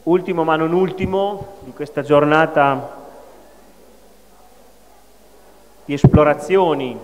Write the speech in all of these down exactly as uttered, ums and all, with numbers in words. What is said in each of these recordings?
ultimo ma non ultimo di questa giornata di esplorazioni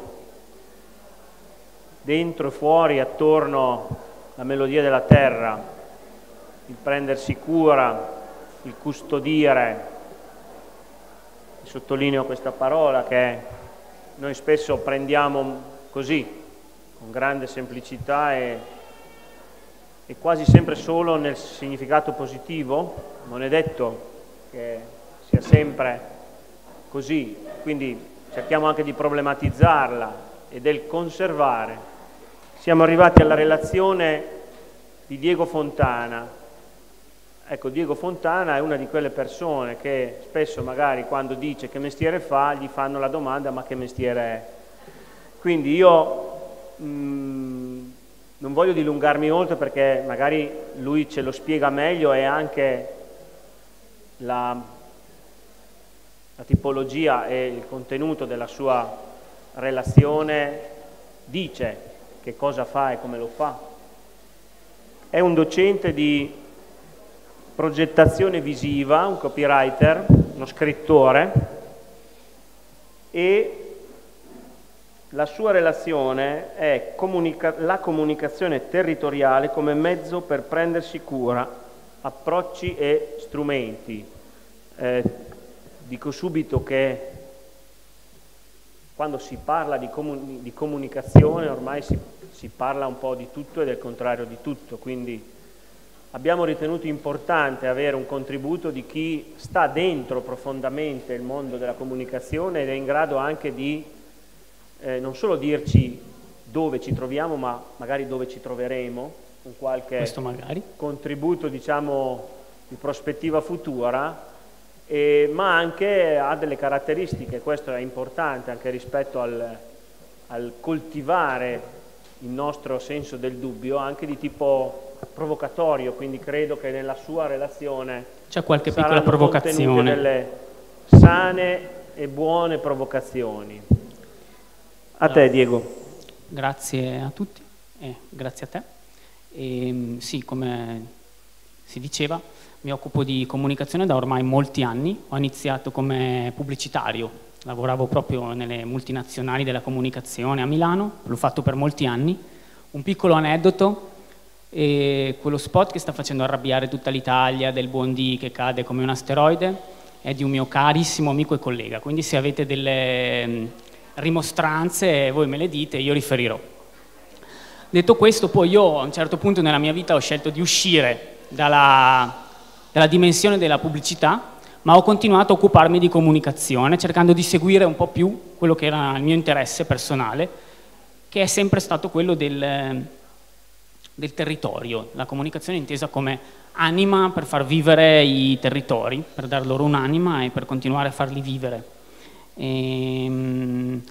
dentro e fuori, attorno alla melodia della terra, il prendersi cura, il custodire, sottolineo questa parola che noi spesso prendiamo così, con grande semplicità e, e quasi sempre solo nel significato positivo, non è detto che sia sempre così, quindi cerchiamo anche di problematizzarla e del conservare. Siamo arrivati alla relazione di Diego Fontana. Ecco, Diego Fontana è una di quelle persone che spesso magari quando dice che mestiere fa, gli fanno la domanda ma che mestiere è? Quindi io mh, non voglio dilungarmi oltre perché magari lui ce lo spiega meglio e anche la, la tipologia e il contenuto della sua relazione dice che cosa fa e come lo fa. È un docente di progettazione visiva, un copywriter, uno scrittore, e la sua relazione è comunica- la comunicazione territoriale come mezzo per prendersi cura, approcci e strumenti. Eh, dico subito che quando si parla di, comun- di comunicazione ormai si, si parla un po' di tutto e del contrario di tutto, quindi abbiamo ritenuto importante avere un contributo di chi sta dentro profondamente il mondo della comunicazione ed è in grado anche di eh, non solo dirci dove ci troviamo, ma magari dove ci troveremo, con qualche Questo magari. contributo, diciamo, di prospettiva futura. Eh, ma anche ha delle caratteristiche, questo è importante anche rispetto al, al coltivare il nostro senso del dubbio, anche di tipo provocatorio, quindi credo che nella sua relazione c'è qualche piccola provocazione, delle sane e buone provocazioni. A allora, te Diego. Grazie a tutti, eh, grazie a te. E, sì, come si diceva, mi occupo di comunicazione da ormai molti anni. Ho iniziato come pubblicitario, lavoravo proprio nelle multinazionali della comunicazione a Milano, l'ho fatto per molti anni. Un piccolo aneddoto, e quello spot che sta facendo arrabbiare tutta l'Italia del buon Dee che cade come un asteroide è di un mio carissimo amico e collega, quindi se avete delle rimostranze voi me le dite e io riferirò. Detto questo, poi io a un certo punto nella mia vita ho scelto di uscire dalla dalla dimensione della pubblicità, ma ho continuato a occuparmi di comunicazione, cercando di seguire un po' più quello che era il mio interesse personale, che è sempre stato quello del, del territorio, la comunicazione intesa come anima per far vivere i territori, per dar loro un'anima e per continuare a farli vivere. E,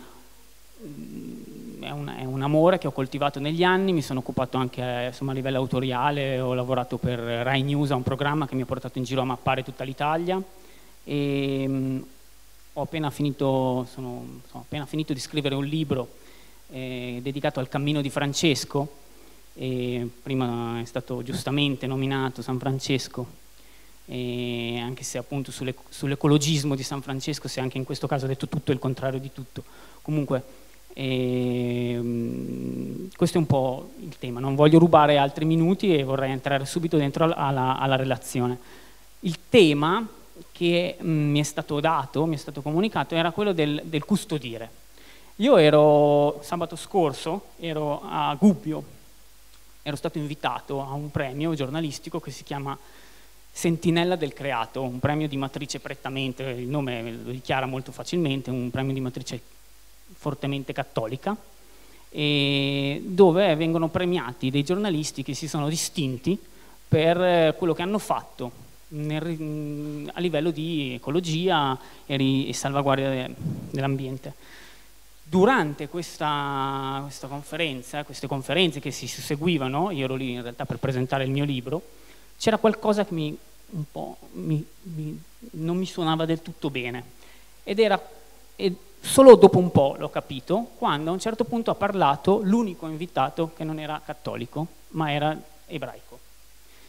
È un, è un amore che ho coltivato negli anni, mi sono occupato anche insomma, a livello autoriale, ho lavorato per Rai News, a un programma che mi ha portato in giro a mappare tutta l'Italia e mh, ho appena finito, sono, sono appena finito di scrivere un libro eh, dedicato al cammino di Francesco, e prima è stato giustamente nominato San Francesco, e anche se appunto sulle, sull'ecologismo di San Francesco, se anche in questo caso ho detto tutto e il contrario di tutto, comunque E, um, questo è un po' il tema, non voglio rubare altri minuti e vorrei entrare subito dentro alla, alla relazione. Il tema che um, mi è stato dato, mi è stato comunicato, era quello del, del custodire. Io ero, sabato scorso, ero a Gubbio, ero stato invitato a un premio giornalistico che si chiama Sentinella del Creato, un premio di matrice prettamente, il nome lo dichiara molto facilmente, un premio di matrice fortemente cattolica, e dove vengono premiati dei giornalisti che si sono distinti per quello che hanno fatto nel, a livello di ecologia e, ri, e salvaguardia de, dell'ambiente. Durante questa, questa conferenza, queste conferenze che si susseguivano, io ero lì in realtà per presentare il mio libro, c'era qualcosa che mi, un po', mi, mi, non mi suonava del tutto bene, ed era ed solo dopo un po' l'ho capito, quando a un certo punto ha parlato l'unico invitato che non era cattolico, ma era ebraico.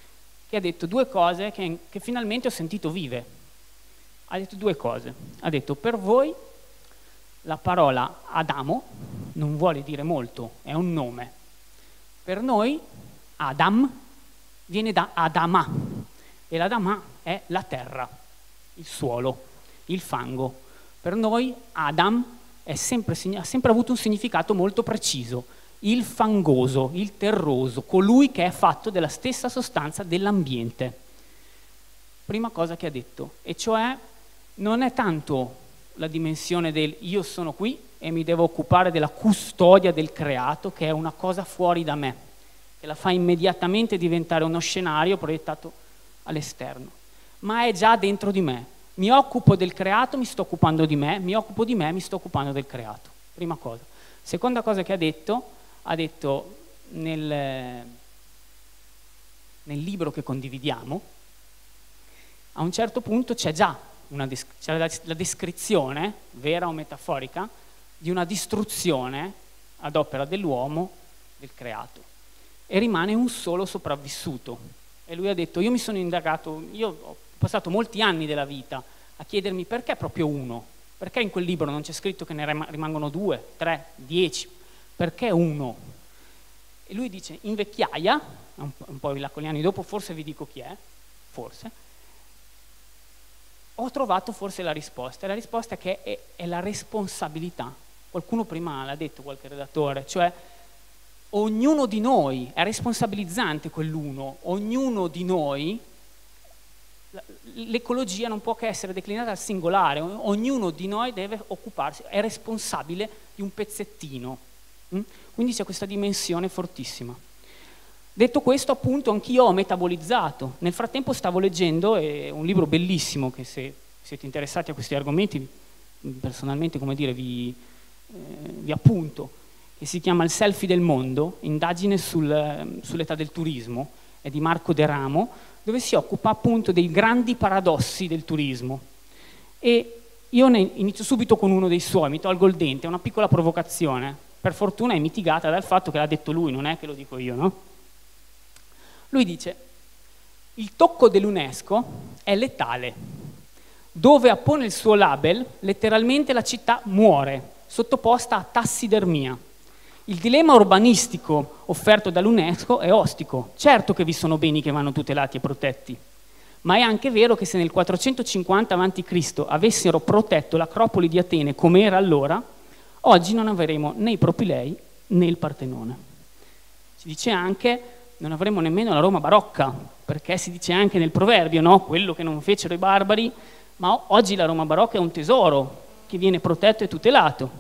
che ha detto due cose che, che finalmente ho sentito vive. Ha detto due cose. Ha detto: per voi la parola Adamo non vuole dire molto, è un nome. Per noi Adam viene da Adama, e l'Adama è la terra, il suolo, il fango. Per noi Adam è sempre, ha sempre avuto un significato molto preciso: il fangoso, il terroso, colui che è fatto della stessa sostanza dell'ambiente. Prima cosa che ha detto, e cioè non è tanto la dimensione del io sono qui e mi devo occupare della custodia del creato, che è una cosa fuori da me, che la fa immediatamente diventare uno scenario proiettato all'esterno, ma è già dentro di me. Mi occupo del creato, mi sto occupando di me, mi occupo di me, mi sto occupando del creato. Prima cosa. Seconda cosa che ha detto, ha detto nel, nel libro che condividiamo, a un certo punto c'è già una, c'è la, la descrizione, vera o metaforica, di una distruzione ad opera dell'uomo del creato, e rimane un solo sopravvissuto. E lui ha detto: io mi sono indagato, io ho passato molti anni della vita a chiedermi perché proprio uno, perché in quel libro non c'è scritto che ne rimangono due, tre, dieci, perché uno? E lui dice: in vecchiaia, un po', un po' in là con gli anni dopo, forse vi dico chi è, forse, ho trovato forse la risposta, e la risposta è che è, è la responsabilità. Qualcuno prima l'ha detto, qualche redattore, cioè ognuno di noi è responsabilizzante quell'uno, ognuno di noi, l'ecologia non può che essere declinata al singolare, ognuno di noi deve occuparsi, è responsabile di un pezzettino, quindi c'è questa dimensione fortissima. Detto questo, appunto, anch'io ho metabolizzato. Nel frattempo stavo leggendo eh, un libro bellissimo, che se siete interessati a questi argomenti, personalmente, come dire, vi, eh, vi appunto, che si chiama Il selfie del mondo, indagine sul, sull'età del turismo, è di Marco De Ramo, dove si occupa appunto dei grandi paradossi del turismo. E io ne inizio subito con uno dei suoi, mi tolgo il dente, è una piccola provocazione, per fortuna è mitigata dal fatto che l'ha detto lui, non è che lo dico io, no? Lui dice: il tocco dell'UNESCO è letale. Dove appone il suo label, letteralmente la città muore, sottoposta a tassidermia. Il dilemma urbanistico offerto dall'UNESCO è ostico. Certo che vi sono beni che vanno tutelati e protetti, ma è anche vero che se nel quattrocentocinquanta avanti Cristo avessero protetto l'Acropoli di Atene come era allora, oggi non avremo né i Propilei né il Partenone. Si dice anche: non avremo nemmeno la Roma barocca, perché si dice anche nel proverbio, no? Quello che non fecero i barbari, ma oggi la Roma barocca è un tesoro che viene protetto e tutelato.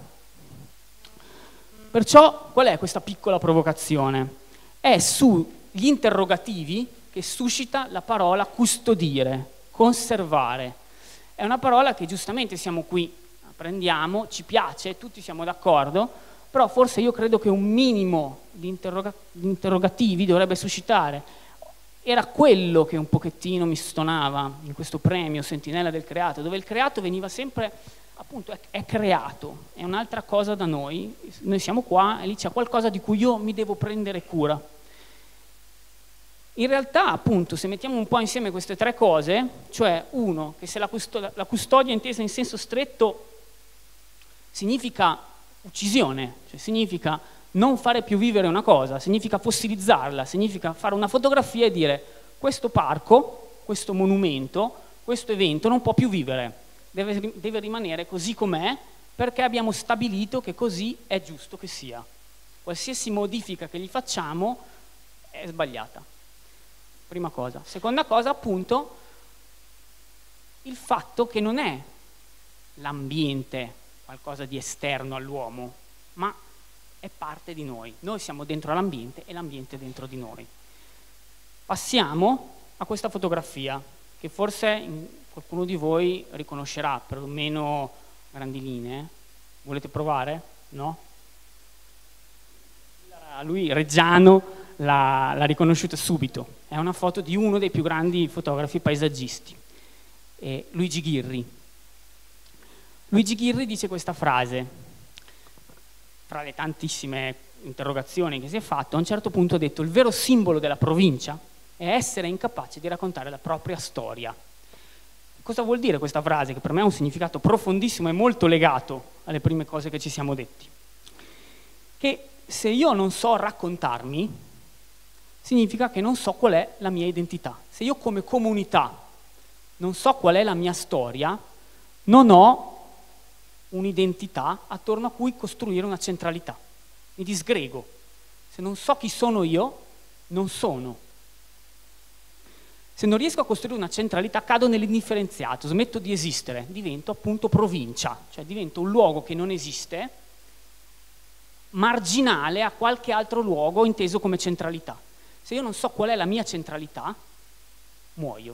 Perciò qual è questa piccola provocazione? È sugli interrogativi che suscita la parola custodire, conservare. È una parola che giustamente siamo qui, apprendiamo, ci piace, tutti siamo d'accordo, però forse io credo che un minimo di, interroga di interrogativi dovrebbe suscitare. Era quello che un pochettino mi stonava in questo premio Sentinella del Creato, dove il creato veniva sempre, appunto, è, è creato, è un'altra cosa da noi, noi siamo qua e lì c'è qualcosa di cui io mi devo prendere cura. In realtà, appunto, se mettiamo un po' insieme queste tre cose, cioè uno, che se la custodia, la custodia intesa in senso stretto significa uccisione, cioè significa non fare più vivere una cosa, significa fossilizzarla, significa fare una fotografia e dire: questo parco, questo monumento, questo evento non può più vivere, deve, deve rimanere così com'è, perché abbiamo stabilito che così è giusto che sia. Qualsiasi modifica che gli facciamo è sbagliata. Prima cosa. Seconda cosa, appunto, il fatto che non è l'ambiente qualcosa di esterno all'uomo, ma è parte di noi. Noi siamo dentro l'ambiente e l'ambiente è dentro di noi. Passiamo a questa fotografia, che forse qualcuno di voi riconoscerà, perlomeno grandi linee. Volete provare? No? Lui, Reggiano, l'ha riconosciuta subito. È una foto di uno dei più grandi fotografi paesaggisti, eh, Luigi Ghirri. Luigi Ghirri dice questa frase, fra le tantissime interrogazioni che si è fatto, a un certo punto ha detto: il vero simbolo della provincia è essere incapace di raccontare la propria storia. Cosa vuol dire questa frase? Che per me ha un significato profondissimo e molto legato alle prime cose che ci siamo detti. Che se io non so raccontarmi, significa che non so qual è la mia identità. Se io come comunità non so qual è la mia storia, non ho un'identità attorno a cui costruire una centralità. Mi disgrego. Se non so chi sono io, non sono. Se non riesco a costruire una centralità, cado nell'indifferenziato, smetto di esistere, divento appunto provincia, cioè divento un luogo che non esiste, marginale a qualche altro luogo inteso come centralità. Se io non so qual è la mia centralità, muoio.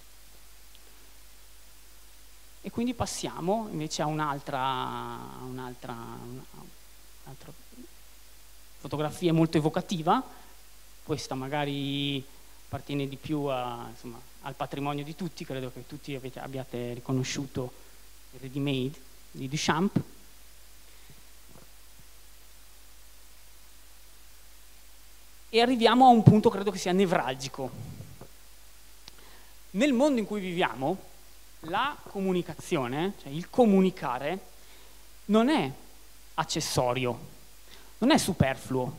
E quindi passiamo invece a un'altra, un'altra, un'altra fotografia molto evocativa. Questa magari appartiene di più a, insomma, al patrimonio di tutti, credo che tutti avete, abbiate riconosciuto il Ready Made di Duchamp. E arriviamo a un punto credo che sia nevralgico. Nel mondo in cui viviamo, la comunicazione, cioè il comunicare, non è accessorio, non è superfluo.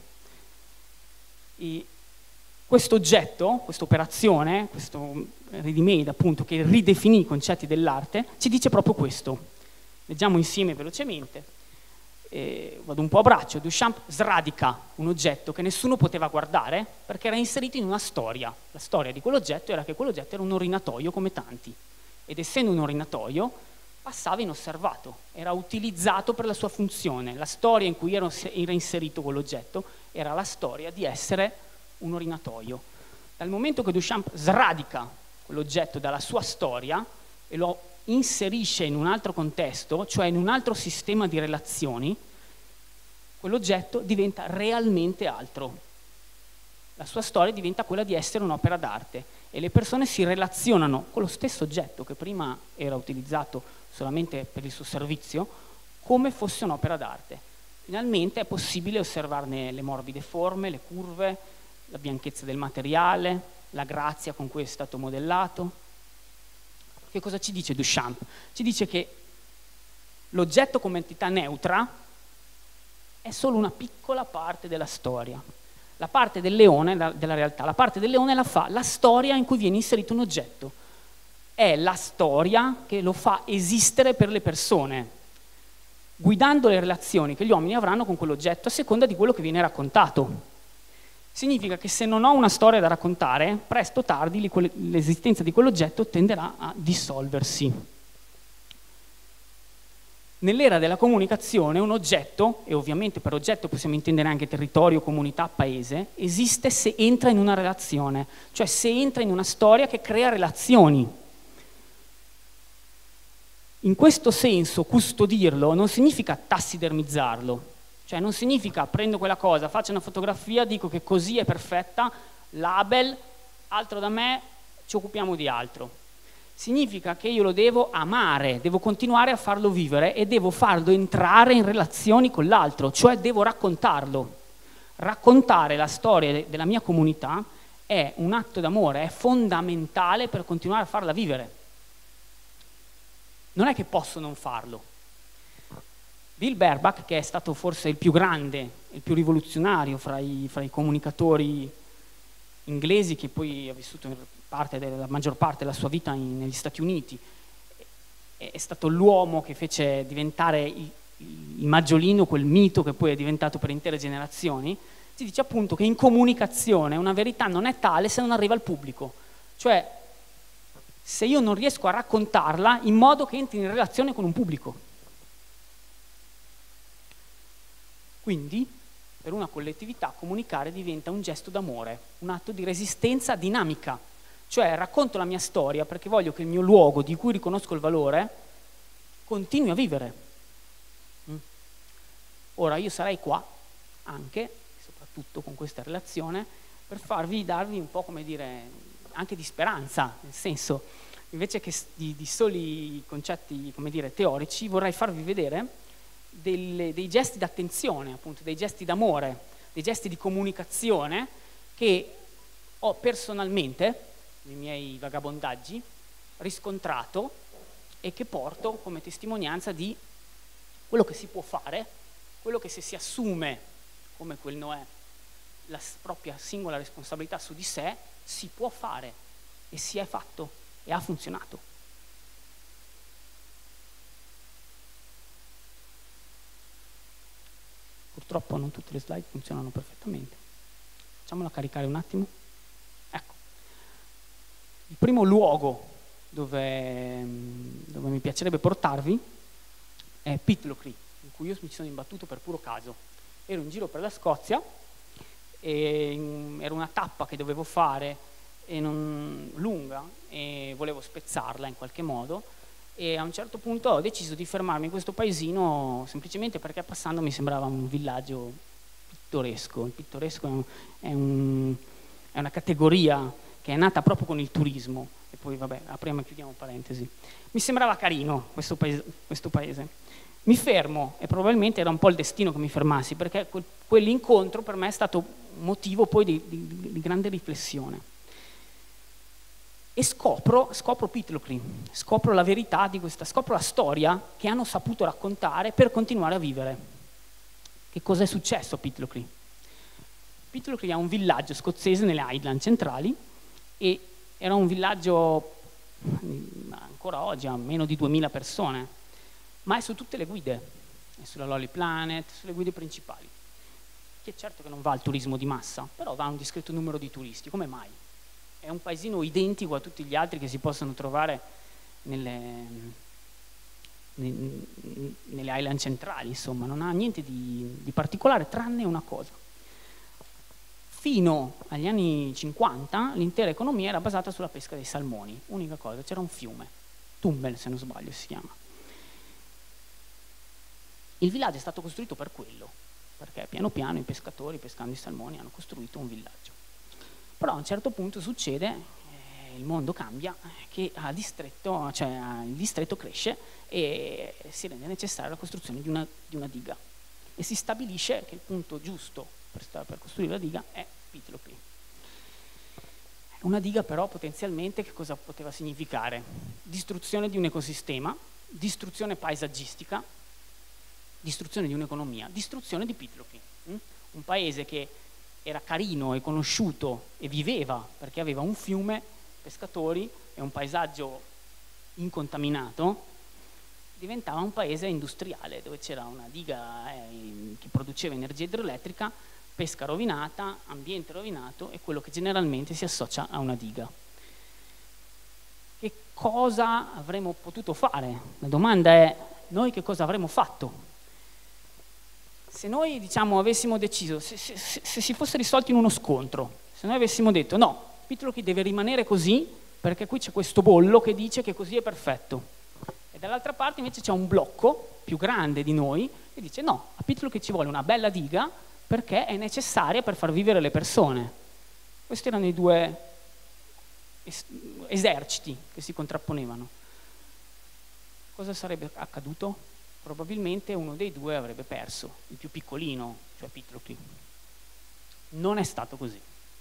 E questo oggetto, questa operazione, questo Ready Made appunto, che ridefinì i concetti dell'arte, ci dice proprio questo. Leggiamo insieme velocemente. Eh, vado un po' a braccio. Duchamp sradica un oggetto che nessuno poteva guardare perché era inserito in una storia. La storia di quell'oggetto era che quell'oggetto era un orinatoio come tanti, ed essendo un orinatoio passava inosservato, era utilizzato per la sua funzione. La storia in cui era, era inserito quell'oggetto era la storia di essere un orinatoio. Dal momento che Duchamp sradica quell'oggetto dalla sua storia e lo inserisce in un altro contesto, cioè in un altro sistema di relazioni, quell'oggetto diventa realmente altro. La sua storia diventa quella di essere un'opera d'arte e le persone si relazionano con lo stesso oggetto che prima era utilizzato solamente per il suo servizio come fosse un'opera d'arte. Finalmente è possibile osservarne le morbide forme, le curve, la bianchezza del materiale, la grazia con cui è stato modellato. Che cosa ci dice Duchamp? Ci dice che l'oggetto come entità neutra è solo una piccola parte della storia. La parte del leone, della realtà, la parte del leone la fa la storia in cui viene inserito un oggetto. È la storia che lo fa esistere per le persone, guidando le relazioni che gli uomini avranno con quell'oggetto a seconda di quello che viene raccontato. Significa che se non ho una storia da raccontare, presto o tardi l'esistenza di quell'oggetto tenderà a dissolversi. Nell'era della comunicazione un oggetto, e ovviamente per oggetto possiamo intendere anche territorio, comunità, paese, esiste se entra in una relazione, cioè se entra in una storia che crea relazioni. In questo senso custodirlo non significa tassidermizzarlo. Cioè non significa prendo quella cosa, faccio una fotografia, dico che così è perfetta, label, altro da me, ci occupiamo di altro. Significa che io lo devo amare, devo continuare a farlo vivere e devo farlo entrare in relazioni con l'altro, cioè devo raccontarlo. Raccontare la storia della mia comunità è un atto d'amore, è fondamentale per continuare a farla vivere. Non è che posso non farlo. Bill Bernbach, che è stato forse il più grande, il più rivoluzionario fra i, fra i comunicatori inglesi, che poi ha vissuto in parte della, la maggior parte della sua vita in, negli Stati Uniti, è, è stato l'uomo che fece diventare il, il maggiolino, quel mito che poi è diventato per intere generazioni. Si dice appunto che in comunicazione una verità non è tale se non arriva al pubblico, cioè se io non riesco a raccontarla in modo che entri in relazione con un pubblico. Quindi, per una collettività, comunicare diventa un gesto d'amore, un atto di resistenza dinamica. Cioè, racconto la mia storia perché voglio che il mio luogo, di cui riconosco il valore, continui a vivere. Ora, io sarei qua, anche, soprattutto con questa relazione, per farvi, darvi un po', come dire, anche di speranza, nel senso, invece che di, di soli concetti, come dire, teorici, vorrei farvi vedere Delle, dei gesti d'attenzione, appunto, dei gesti d'amore, dei gesti di comunicazione che ho personalmente, nei miei vagabondaggi, riscontrato e che porto come testimonianza di quello che si può fare, quello che se si assume, come quel Noè, la propria singola responsabilità su di sé, si può fare e si è fatto e ha funzionato. Purtroppo non tutte le slide funzionano perfettamente. Facciamola caricare un attimo. Ecco. Il primo luogo dove, dove mi piacerebbe portarvi è Pitlochry, in cui io mi sono imbattuto per puro caso. Ero in giro per la Scozia e in, era una tappa che dovevo fare e non, lunga e volevo spezzarla in qualche modo, e a un certo punto ho deciso di fermarmi in questo paesino semplicemente perché passando mi sembrava un villaggio pittoresco. Il pittoresco è, un, è, un, è una categoria che è nata proprio con il turismo, e poi vabbè, apriamo e chiudiamo parentesi. Mi sembrava carino questo paese, questo paese. Mi fermo, e probabilmente era un po' il destino che mi fermassi, perché quel, quell'incontro per me è stato motivo poi di, di, di grande riflessione. E scopro, scopro Pitlochry, scopro la verità di questa, scopro la storia che hanno saputo raccontare per continuare a vivere. Che cosa è successo a Pitlochry? Pitlochry è un villaggio scozzese nelle Highland centrali, e era un villaggio ancora oggi a meno di duemila persone, ma è su tutte le guide, è sulla Lonely Planet, sulle guide principali, che certo che non va al turismo di massa, però va a un discreto numero di turisti. Come mai? È un paesino identico a tutti gli altri che si possono trovare nelle, nelle Highland centrali, insomma, non ha niente di, di particolare, tranne una cosa. Fino agli anni cinquanta l'intera economia era basata sulla pesca dei salmoni, unica cosa, c'era un fiume, Tumbel se non sbaglio si chiama. Il villaggio è stato costruito per quello, perché piano piano i pescatori, pescando i salmoni, hanno costruito un villaggio. Però a un certo punto succede, eh, il mondo cambia, che a distretto, cioè, il distretto cresce e si rende necessaria la costruzione di una, di una diga. E si stabilisce che il punto giusto per, stare, per costruire la diga è Pitlochry. Una diga però potenzialmente che cosa poteva significare? Distruzione di un ecosistema, distruzione paesaggistica, distruzione di un'economia, distruzione di Pitlochry. Mm? Un paese che era carino e conosciuto e viveva perché aveva un fiume, pescatori e un paesaggio incontaminato, diventava un paese industriale dove c'era una diga eh, che produceva energia idroelettrica, pesca rovinata, ambiente rovinato e quello che generalmente si associa a una diga. Che cosa avremmo potuto fare? La domanda è: noi che cosa avremmo fatto? Se noi, diciamo, avessimo deciso, se, se, se si fosse risolto in uno scontro, se noi avessimo detto no, Pitlochry deve rimanere così perché qui c'è questo bollo che dice che così è perfetto, e dall'altra parte invece c'è un blocco più grande di noi che dice no, a Pitlochry ci vuole una bella diga perché è necessaria per far vivere le persone. Questi erano i due es eserciti che si contrapponevano. Cosa sarebbe accaduto? Probabilmente uno dei due avrebbe perso, il più piccolino, cioè Pitlochry. Non è stato così.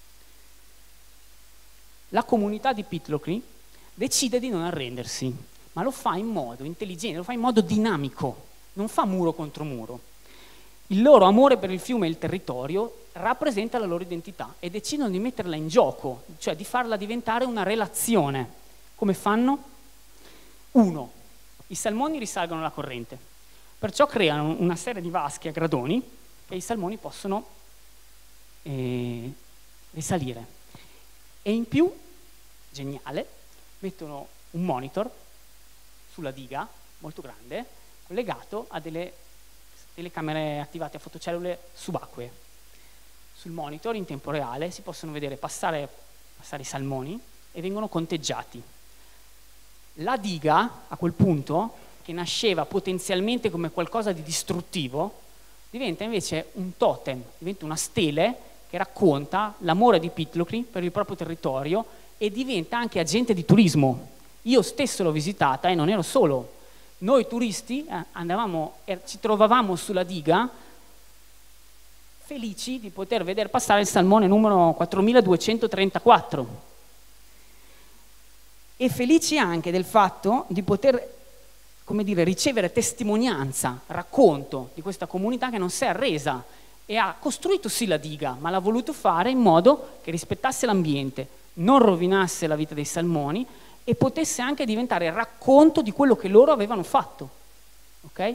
La comunità di Pitlochry decide di non arrendersi, ma lo fa in modo intelligente, lo fa in modo dinamico, non fa muro contro muro. Il loro amore per il fiume e il territorio rappresenta la loro identità e decidono di metterla in gioco, cioè di farla diventare una relazione. Come fanno? Uno, i salmoni risalgono la corrente, perciò creano una serie di vasche a gradoni e i salmoni possono eh, risalire. E in più, geniale, mettono un monitor sulla diga, molto grande, collegato a delle telecamere attivate a fotocellule subacquee. Sul monitor in tempo reale si possono vedere passare, passare i salmoni e vengono conteggiati. La diga, a quel punto, che nasceva potenzialmente come qualcosa di distruttivo, diventa invece un totem, diventa una stele che racconta l'amore di Pitlochry per il proprio territorio e diventa anche agente di turismo. Io stesso l'ho visitata e non ero solo. Noi turisti eh, andavamo, eh, ci trovavamo sulla diga felici di poter vedere passare il salmone numero quattromiladuecentotrentaquattro e felici anche del fatto di poter, come dire, ricevere testimonianza, racconto di questa comunità che non si è arresa e ha costruito sì la diga, ma l'ha voluto fare in modo che rispettasse l'ambiente, non rovinasse la vita dei salmoni e potesse anche diventare racconto di quello che loro avevano fatto. Ok?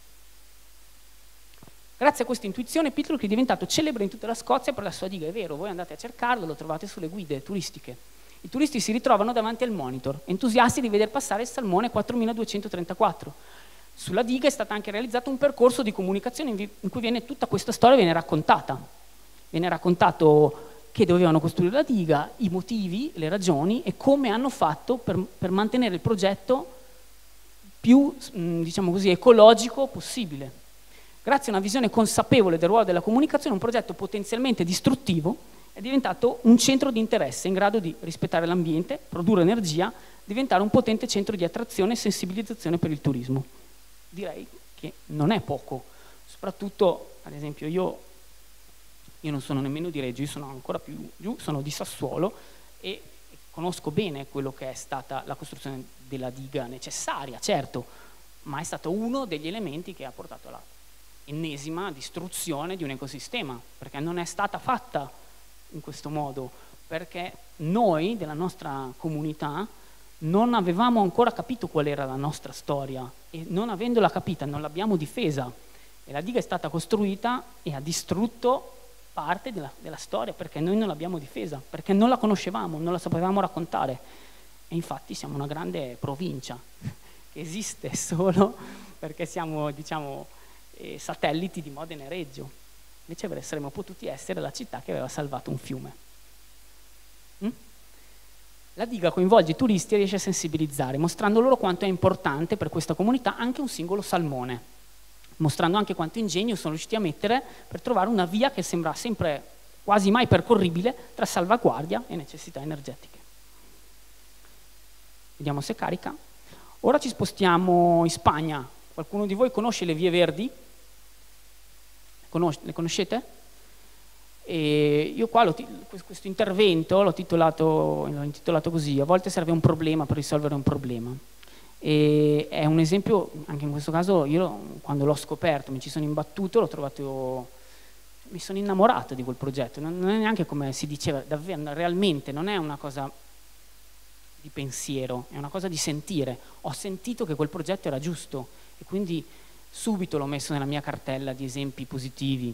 Grazie a questa intuizione Pitlock è diventato celebre in tutta la Scozia per la sua diga. È vero, voi andate a cercarlo, lo trovate sulle guide turistiche. I turisti si ritrovano davanti al monitor, entusiasti di vedere passare il salmone quattromiladuecentotrentaquattro. Sulla diga è stato anche realizzato un percorso di comunicazione in cui viene, tutta questa storia viene raccontata. Viene raccontato che dovevano costruire la diga, i motivi, le ragioni e come hanno fatto per, per mantenere il progetto più, diciamo così, ecologico possibile. Grazie a una visione consapevole del ruolo della comunicazione, un progetto potenzialmente distruttivo è diventato un centro di interesse in grado di rispettare l'ambiente, produrre energia, diventare un potente centro di attrazione e sensibilizzazione per il turismo. Direi che non è poco, soprattutto, ad esempio, io, io non sono nemmeno di Reggio, io sono ancora più giù, sono di Sassuolo e conosco bene quello che è stata la costruzione della diga necessaria, certo, ma è stato uno degli elementi che ha portato alla ennesima distruzione di un ecosistema, perché non è stata fatta in questo modo, perché noi della nostra comunità non avevamo ancora capito qual era la nostra storia e non avendola capita non l'abbiamo difesa e la diga è stata costruita e ha distrutto parte della, della storia perché noi non l'abbiamo difesa, perché non la conoscevamo, non la sapevamo raccontare e infatti siamo una grande provincia che esiste solo perché siamo, diciamo, eh, satelliti di Modena e Reggio. Invece saremmo potuti essere la città che aveva salvato un fiume. Mm? La diga coinvolge i turisti e riesce a sensibilizzare, mostrando loro quanto è importante per questa comunità anche un singolo salmone, mostrando anche quanto ingegno sono riusciti a mettere per trovare una via che sembra sempre quasi mai percorribile tra salvaguardia e necessità energetiche. Vediamo se carica. Ora ci spostiamo in Spagna. Qualcuno di voi conosce le vie verdi? Le conoscete? E io qua questo intervento l'ho titolato, l'ho intitolato così: a volte serve un problema per risolvere un problema. E è un esempio, anche in questo caso, io quando l'ho scoperto, mi ci sono imbattuto, l'ho trovato, mi sono innamorato di quel progetto. Non è neanche come si diceva, davvero, realmente non è una cosa di pensiero, è una cosa di sentire. Ho sentito che quel progetto era giusto e quindi subito l'ho messo nella mia cartella di esempi positivi.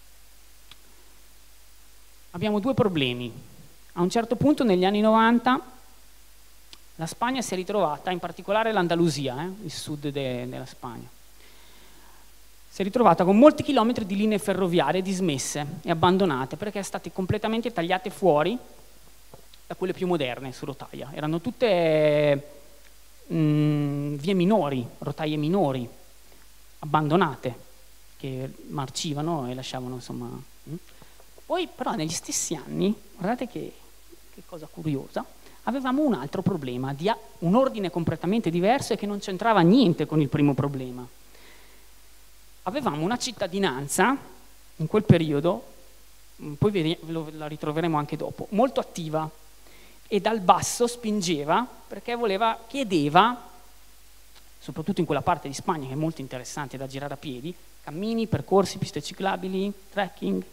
Abbiamo due problemi. A un certo punto, negli anni novanta, la Spagna si è ritrovata, in particolare l'Andalusia, eh, il sud de- della Spagna, si è ritrovata con molti chilometri di linee ferroviarie dismesse e abbandonate perché sono state completamente tagliate fuori da quelle più moderne su rotaia. Erano tutte mh, vie minori, rotaie minori, abbandonate, che marcivano e lasciavano, insomma. Mh. Poi però negli stessi anni, guardate che, che cosa curiosa, avevamo un altro problema, di un ordine completamente diverso e che non c'entrava niente con il primo problema. Avevamo una cittadinanza, in quel periodo, poi la ritroveremo anche dopo, molto attiva e dal basso spingeva perché voleva, chiedeva, soprattutto in quella parte di Spagna che è molto interessante da girare a piedi, cammini, percorsi, piste ciclabili, trekking.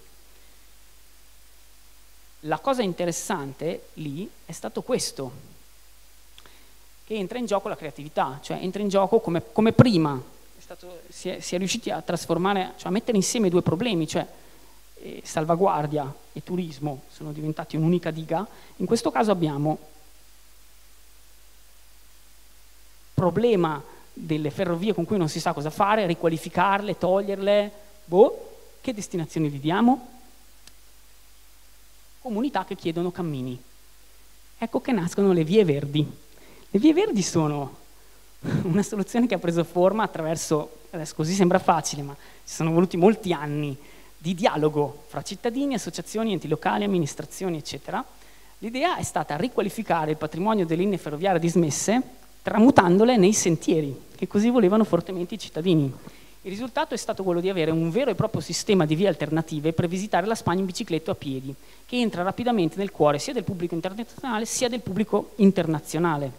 La cosa interessante lì è stato questo, che entra in gioco la creatività, cioè entra in gioco come, come prima, è stato, si, è, si è riusciti a trasformare, cioè a mettere insieme due problemi, cioè eh, salvaguardia e turismo sono diventati un'unica diga. In questo caso abbiamo problema delle ferrovie con cui non si sa cosa fare, riqualificarle, toglierle, boh, che destinazioni gli diamo? Comunità che chiedono cammini. Ecco che nascono le vie verdi. Le vie verdi sono una soluzione che ha preso forma attraverso, adesso così sembra facile, ma ci sono voluti molti anni di dialogo fra cittadini, associazioni, enti locali, amministrazioni, eccetera. L'idea è stata riqualificare il patrimonio delle linee ferroviarie dismesse tramutandole nei sentieri, che così volevano fortemente i cittadini. Il risultato è stato quello di avere un vero e proprio sistema di vie alternative per visitare la Spagna in bicicletta o a piedi, che entra rapidamente nel cuore sia del pubblico internazionale sia del pubblico internazionale.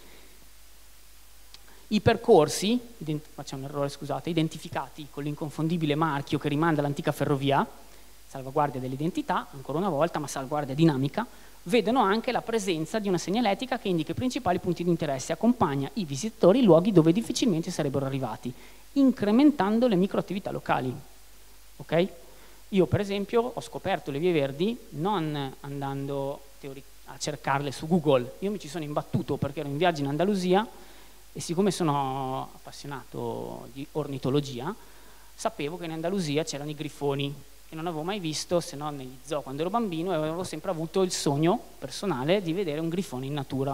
I percorsi, facciamo un errore, scusate, identificati con l'inconfondibile marchio che rimanda all'antica ferrovia, salvaguardia dell'identità, ancora una volta, ma salvaguardia dinamica, vedono anche la presenza di una segnaletica che indica i principali punti di interesse e accompagna i visitatori in luoghi dove difficilmente sarebbero arrivati, incrementando le microattività locali. Okay? Io per esempio ho scoperto le vie verdi non andando a cercarle su Google, io mi ci sono imbattuto perché ero in viaggio in Andalusia e siccome sono appassionato di ornitologia, sapevo che in Andalusia c'erano i grifoni, che non avevo mai visto se no negli zoo quando ero bambino, e avevo sempre avuto il sogno personale di vedere un grifone in natura.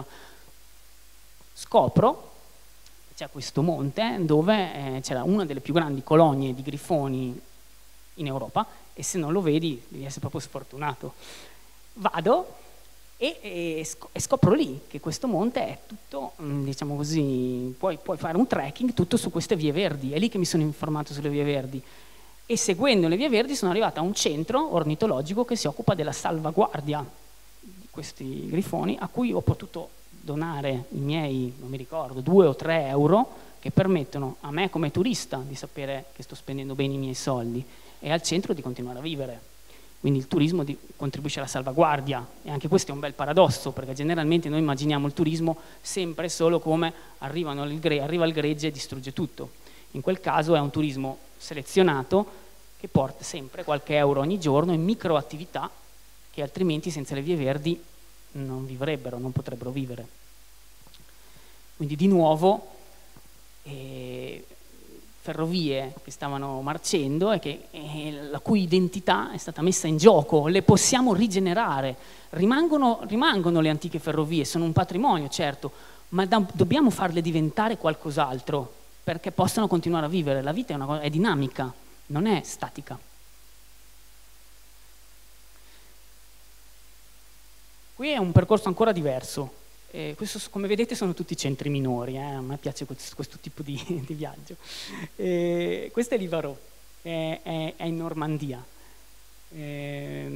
Scopro che c'è questo monte dove eh, c'era una delle più grandi colonie di grifoni in Europa, e se non lo vedi devi essere proprio sfortunato. Vado e, e, e scopro lì che questo monte è tutto, diciamo così, puoi, puoi fare un trekking tutto su queste vie verdi. È lì che mi sono informato sulle vie verdi. E seguendo le vie verdi sono arrivata a un centro ornitologico che si occupa della salvaguardia di questi grifoni, a cui ho potuto donare i miei, non mi ricordo, due o tre euro, che permettono a me come turista di sapere che sto spendendo bene i miei soldi e al centro di continuare a vivere. Quindi il turismo di, contribuisce alla salvaguardia, e anche questo è un bel paradosso, perché generalmente noi immaginiamo il turismo sempre solo come arrivano il gre- arriva il gregge e distrugge tutto. In quel caso è un turismo selezionato che porta sempre qualche euro ogni giorno in microattività che altrimenti senza le vie verdi non vivrebbero, non potrebbero vivere. Quindi di nuovo eh, ferrovie che stavano marcendo e che, eh, la cui identità è stata messa in gioco, le possiamo rigenerare, rimangono, rimangono le antiche ferrovie, sono un patrimonio certo, ma da, dobbiamo farle diventare qualcos'altro, perché possano continuare a vivere. La vita è, una cosa, è dinamica, non è statica. Qui è un percorso ancora diverso. Eh, questo, come vedete, sono tutti centri minori, eh? A me piace questo, questo tipo di, di viaggio. Eh, questo è Livarot, è, è, è in Normandia, eh,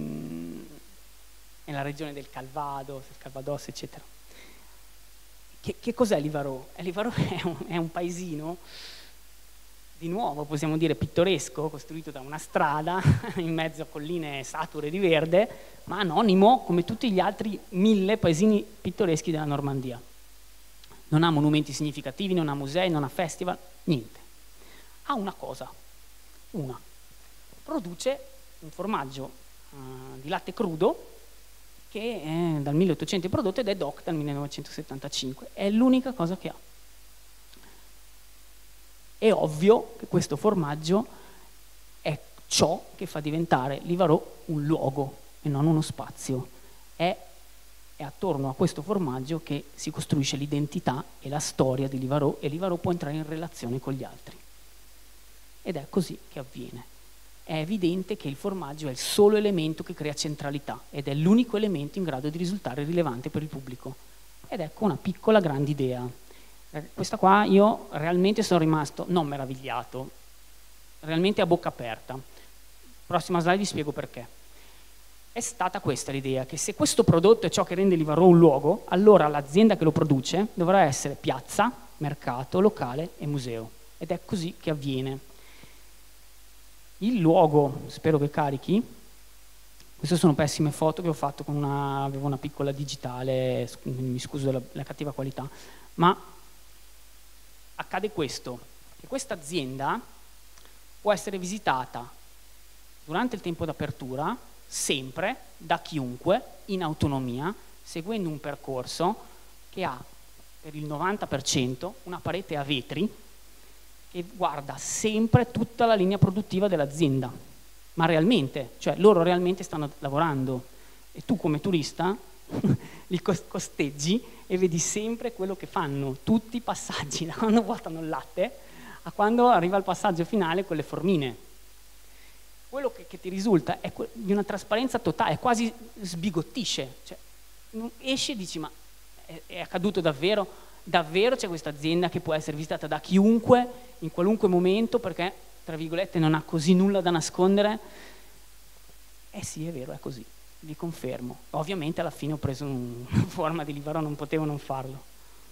è la regione del Calvados, Calvados, eccetera. Che, che cos'è Livarot? Livarot è un, è un paesino, di nuovo possiamo dire pittoresco, costruito da una strada in mezzo a colline sature di verde, ma anonimo come tutti gli altri mille paesini pittoreschi della Normandia. Non ha monumenti significativi, non ha musei, non ha festival, niente. Ha una cosa, una. Produce un formaggio uh, di latte crudo che è dal milleottocento è prodotto ed è D O C dal millenovecentosettantacinque. È l'unica cosa che ha. È ovvio che questo formaggio è ciò che fa diventare Livarot un luogo e non uno spazio. È, è attorno a questo formaggio che si costruisce l'identità e la storia di Livarot, e Livarot può entrare in relazione con gli altri. Ed è così che avviene. È evidente che il formaggio è il solo elemento che crea centralità ed è l'unico elemento in grado di risultare rilevante per il pubblico. Ed ecco una piccola grande idea. Eh, questa qua io realmente sono rimasto non meravigliato, realmente a bocca aperta. Prossima slide vi spiego perché. È stata questa l'idea, che se questo prodotto è ciò che rende Livarot un luogo, allora l'azienda che lo produce dovrà essere piazza, mercato, locale e museo. Ed è così che avviene. Il luogo, spero che carichi, queste sono pessime foto che ho fatto con una, avevo una piccola digitale, mi scuso della, della cattiva qualità, ma accade questo, che questa azienda può essere visitata durante il tempo d'apertura, sempre, da chiunque, in autonomia, seguendo un percorso che ha per il novanta per cento una parete a vetri che guarda sempre tutta la linea produttiva dell'azienda, ma realmente, cioè loro realmente stanno lavorando e tu come turista li costeggi e vedi sempre quello che fanno, tutti i passaggi, da quando vuotano il latte a quando arriva il passaggio finale con le formine. Quello che, che ti risulta è di una trasparenza totale, quasi sbigottisce, cioè esci e dici ma è, è accaduto davvero? davvero c'è questa azienda che può essere visitata da chiunque, in qualunque momento, perché, tra virgolette, non ha così nulla da nascondere? Eh sì, è vero, è così, vi confermo. Ovviamente alla fine ho preso un- una forma di libero, non potevo non farlo.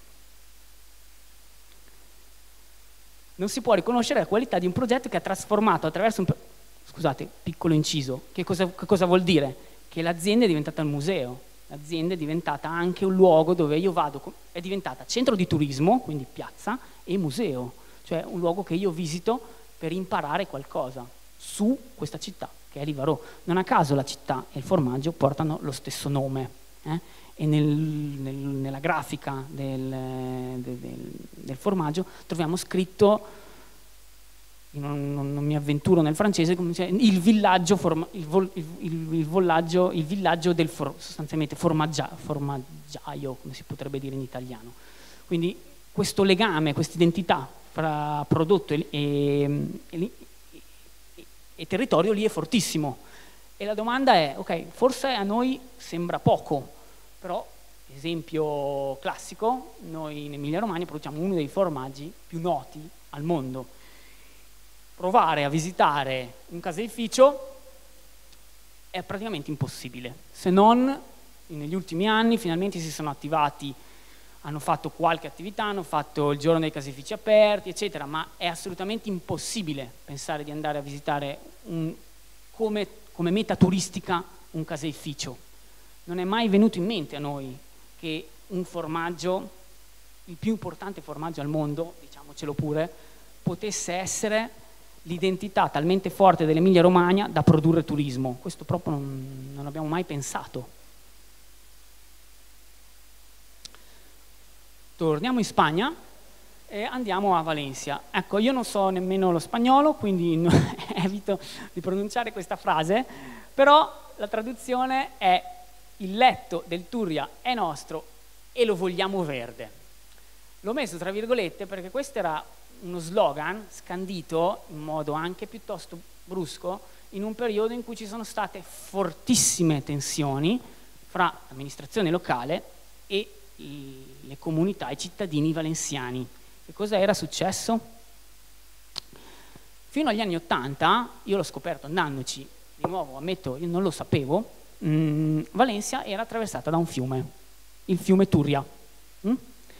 Non si può riconoscere la qualità di un progetto che ha trasformato attraverso un... Scusate, piccolo inciso, che cosa, che cosa vuol dire? Che l'azienda è diventata il museo, l'azienda è diventata anche un luogo dove io vado, è diventata centro di turismo, quindi piazza, e museo, cioè un luogo che io visito per imparare qualcosa su questa città, che è Livarò. Non a caso la città e il formaggio portano lo stesso nome, eh? E nel, nel, nella grafica del, del, del, del formaggio troviamo scritto, non, non, non mi avventuro nel francese, come dice, il villaggio, forma, il, vol, il, il, il, vollaggio, il villaggio del for, sostanzialmente formaggia, formaggiaio, come si potrebbe dire in italiano. Quindi questo legame, questa identità fra prodotto e, e, e, e, e territorio lì è fortissimo. E la domanda è, ok, forse a noi sembra poco, però, esempio classico, noi in Emilia Romagna produciamo uno dei formaggi più noti al mondo. Provare a visitare un caseificio è praticamente impossibile, se non negli ultimi anni finalmente si sono attivati, hanno fatto qualche attività, hanno fatto il giorno dei caseifici aperti, eccetera, ma è assolutamente impossibile pensare di andare a visitare un, come, come meta turistica un caseificio. Non è mai venuto in mente a noi che un formaggio, il più importante formaggio al mondo, diciamocelo pure, potesse essere l'identità talmente forte dell'Emilia Romagna da produrre turismo. Questo proprio non, non abbiamo mai pensato. Torniamo in Spagna e andiamo a Valencia. Ecco, io non so nemmeno lo spagnolo, quindi evito di pronunciare questa frase, però la traduzione è: il letto del Túria è nostro e lo vogliamo verde. L'ho messo tra virgolette perché questo era uno slogan scandito in modo anche piuttosto brusco in un periodo in cui ci sono state fortissime tensioni fra l'amministrazione locale e le comunità, i cittadini valenziani. Che cosa era successo? Fino agli anni Ottanta, io l'ho scoperto andandoci, di nuovo ammetto, io non lo sapevo, Mm, Valencia era attraversata da un fiume, il fiume Túria, mm?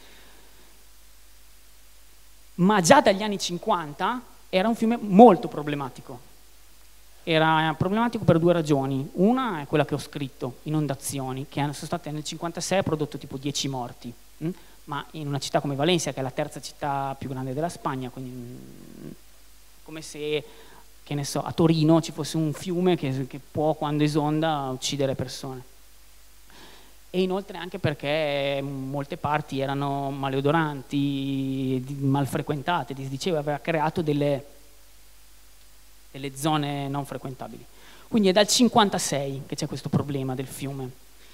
Ma già dagli anni cinquanta era un fiume molto problematico. Era problematico per due ragioni. Una è quella che ho scritto, inondazioni, che sono state nel cinquantasei, ha prodotto tipo dieci morti, mm? Ma in una città come Valencia, che è la terza città più grande della Spagna, quindi mm, come se, che ne so, a Torino ci fosse un fiume che, che può, quando esonda, uccidere persone. E inoltre anche perché molte parti erano maleodoranti, mal frequentate, si diceva, aveva creato delle, delle zone non frequentabili. Quindi è dal cinquantasei che c'è questo problema del fiume.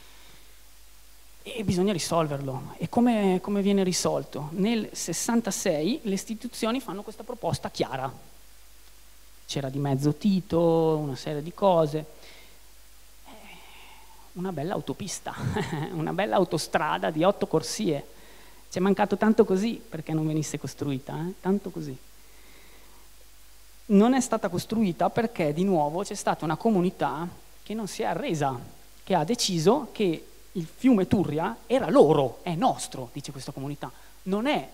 E bisogna risolverlo. E come, come viene risolto? Nel sessantasei le istituzioni fanno questa proposta chiara. C'era di mezzo Tito, una serie di cose, una bella autopista, una bella autostrada di otto corsie. Ci è mancato tanto così perché non venisse costruita, eh? Tanto così. Non è stata costruita perché di nuovo c'è stata una comunità che non si è arresa, che ha deciso che il fiume Túria era loro, è nostro, dice questa comunità, non è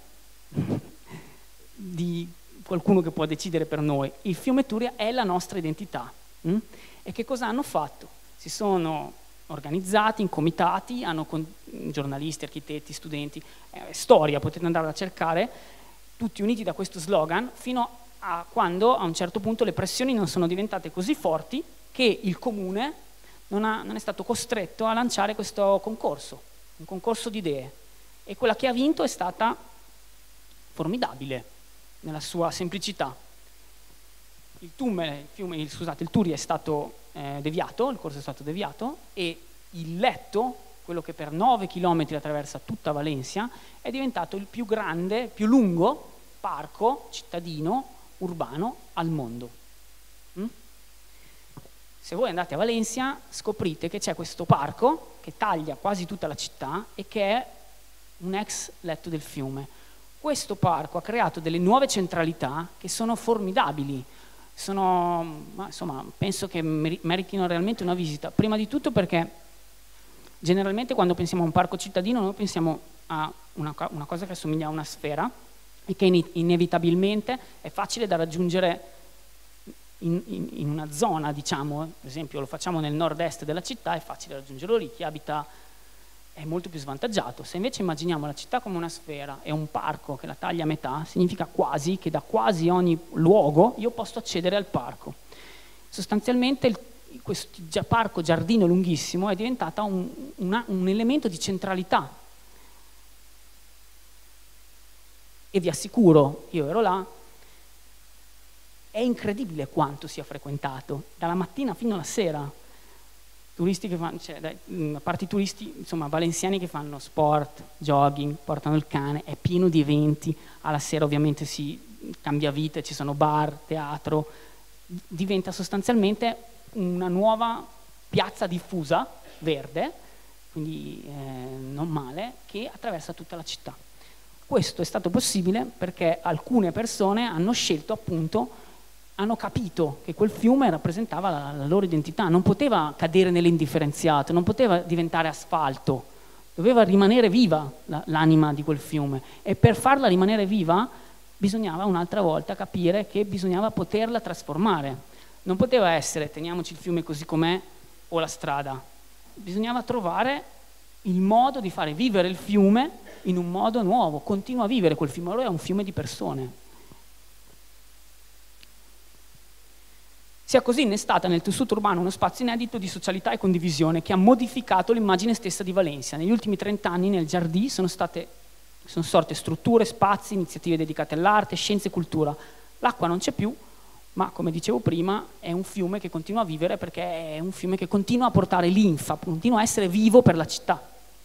di qualcuno che può decidere per noi. Il fiume Túria è la nostra identità. Mm? E che cosa hanno fatto? Si sono organizzati in comitati, hanno con giornalisti, architetti, studenti, eh, storia, potete andare a cercare, tutti uniti da questo slogan, fino a quando a un certo punto le pressioni non sono diventate così forti che il comune non, ha, non è stato costretto a lanciare questo concorso, un concorso di idee. E quella che ha vinto è stata formidabile nella sua semplicità. Il tunnel, il fiume, il, scusate, il Túria è stato eh, deviato, il corso è stato deviato e il letto, quello che per nove chilometri attraversa tutta Valencia, è diventato il più grande, più lungo parco cittadino urbano al mondo. Mm? Se voi andate a Valencia scoprite che c'è questo parco che taglia quasi tutta la città e che è un ex letto del fiume. Questo parco ha creato delle nuove centralità che sono formidabili, sono, insomma, penso che meritino realmente una visita, prima di tutto perché generalmente quando pensiamo a un parco cittadino noi pensiamo a una, una cosa che assomiglia a una sfera e che in, inevitabilmente è facile da raggiungere in, in, in una zona, diciamo, per esempio lo facciamo nel nord-est della città, è facile raggiungerlo lì, chi abita è molto più svantaggiato. Se invece immaginiamo la città come una sfera e un parco che la taglia a metà, significa quasi che da quasi ogni luogo io posso accedere al parco. Sostanzialmente il, questo parco giardino lunghissimo è diventato un, una, un elemento di centralità. E vi assicuro, io ero là, è incredibile quanto sia frequentato, dalla mattina fino alla sera. Turisti che fanno, cioè, a parte i turisti, insomma, valenziani che fanno sport, jogging, portano il cane, è pieno di eventi, alla sera ovviamente si cambia vita, ci sono bar, teatro, diventa sostanzialmente una nuova piazza diffusa, verde, quindi eh, non male, che attraversa tutta la città. Questo è stato possibile perché alcune persone hanno scelto appunto hanno capito che quel fiume rappresentava la, la loro identità, non poteva cadere nell'indifferenziato, non poteva diventare asfalto, doveva rimanere viva la, l'anima di quel fiume e per farla rimanere viva bisognava un'altra volta capire che bisognava poterla trasformare, non poteva essere teniamoci il fiume così com'è o la strada, bisognava trovare il modo di fare vivere il fiume in un modo nuovo, continua a vivere quel fiume, allora è un fiume di persone. Sia così innestata nel tessuto urbano uno spazio inedito di socialità e condivisione che ha modificato l'immagine stessa di Valencia. Negli ultimi trent'anni nel Giardì sono state sono sorte strutture, spazi, iniziative dedicate all'arte, scienze e cultura. L'acqua non c'è più, ma come dicevo prima è un fiume che continua a vivere perché è un fiume che continua a portare linfa, continua a essere vivo per la città.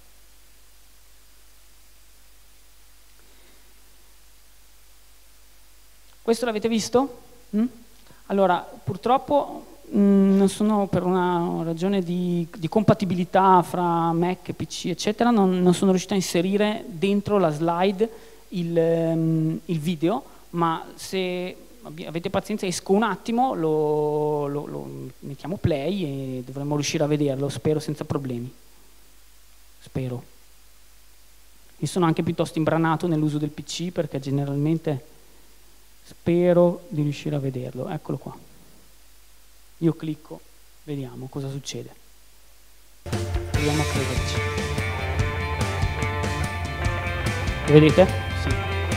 Questo l'avete visto? Mm? Allora, purtroppo mh, non sono, per una ragione di, di compatibilità fra Mac, P C, eccetera, non, non sono riuscito a inserire dentro la slide il, um, il video, ma se avete pazienza esco un attimo, lo, lo, lo mettiamo play e dovremmo riuscire a vederlo, spero senza problemi. Spero. Io sono anche piuttosto imbranato nell'uso del P C perché generalmente... Spero di riuscire a vederlo, eccolo qua. Io clicco, vediamo cosa succede. Proviamo a crederci. Lo vedete? Sì.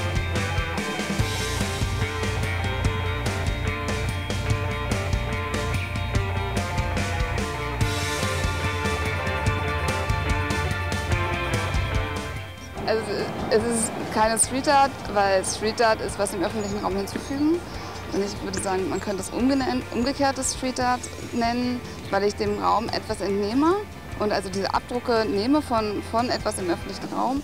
Also es ist keine Street Art, weil Street Art ist was im öffentlichen Raum hinzufügen. Und ich würde sagen, man könnte es umgekehrte Street Art nennen, weil ich dem Raum etwas entnehme und also diese Abdrucke nehme von, von etwas im öffentlichen Raum.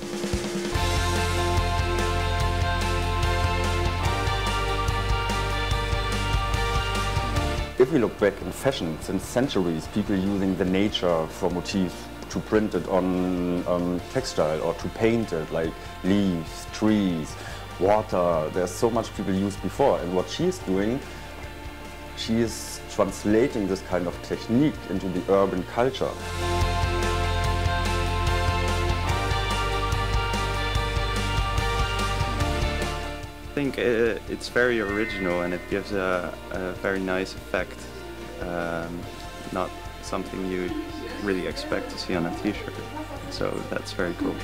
If we look back in fashion, since centuries, people using the nature for motifs to print it on um, textile or to paint it, like leaves, trees, water. There's so much people used before, and what she is doing, she is translating this kind of technique into the urban culture. I think uh, it's very original and it gives a, a very nice effect, um, not something you really expect to see on a t-shirt, so that's very cool.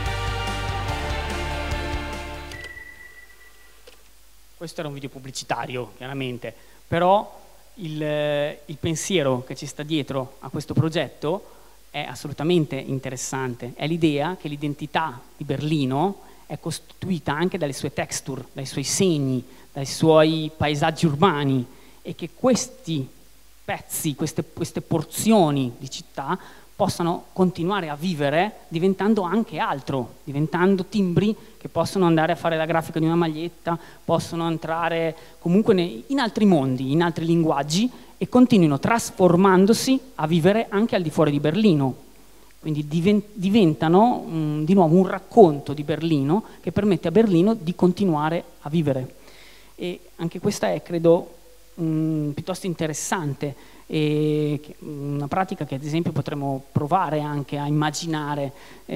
Questo era un video pubblicitario, chiaramente, però il, il pensiero che ci sta dietro a questo progetto è assolutamente interessante. È l'idea che l'identità di Berlino è costituita anche dalle sue texture, dai suoi segni, dai suoi paesaggi urbani e che questi pezzi, queste, queste porzioni di città possano continuare a vivere diventando anche altro, diventando timbri che possono andare a fare la grafica di una maglietta, possono entrare comunque nei, in altri mondi, in altri linguaggi e continuino trasformandosi a vivere anche al di fuori di Berlino. quindi diventano mh, di nuovo un racconto di Berlino che permette a Berlino di continuare a vivere. E anche questa è, credo, mh, piuttosto interessante, e una pratica che ad esempio potremmo provare anche a immaginare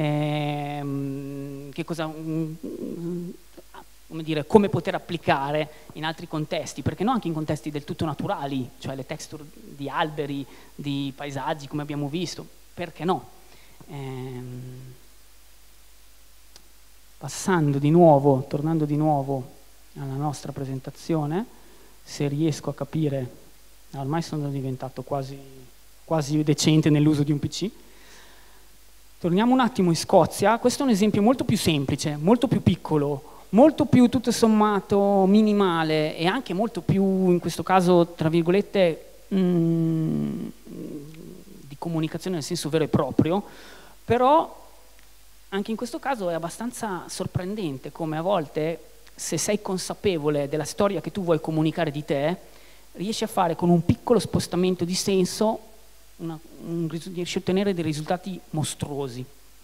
ehm, che cosa, mh, come dire, come poter applicare in altri contesti, perché no anche in contesti del tutto naturali, cioè le texture di alberi, di paesaggi come abbiamo visto, perché no? Ehm, passando di nuovo, tornando di nuovo alla nostra presentazione, se riesco a capire, ormai sono diventato quasi, quasi decente nell'uso di un P C. Torniamo un attimo in Scozia. Questo è un esempio molto più semplice, molto più piccolo, molto più tutto sommato minimale e anche molto più, in questo caso, tra virgolette, mh, di comunicazione nel senso vero e proprio, però anche in questo caso è abbastanza sorprendente come a volte, se sei consapevole della storia che tu vuoi comunicare di te, riesci a fare con un piccolo spostamento di senso, una, un, riesci a ottenere dei risultati mostruosi.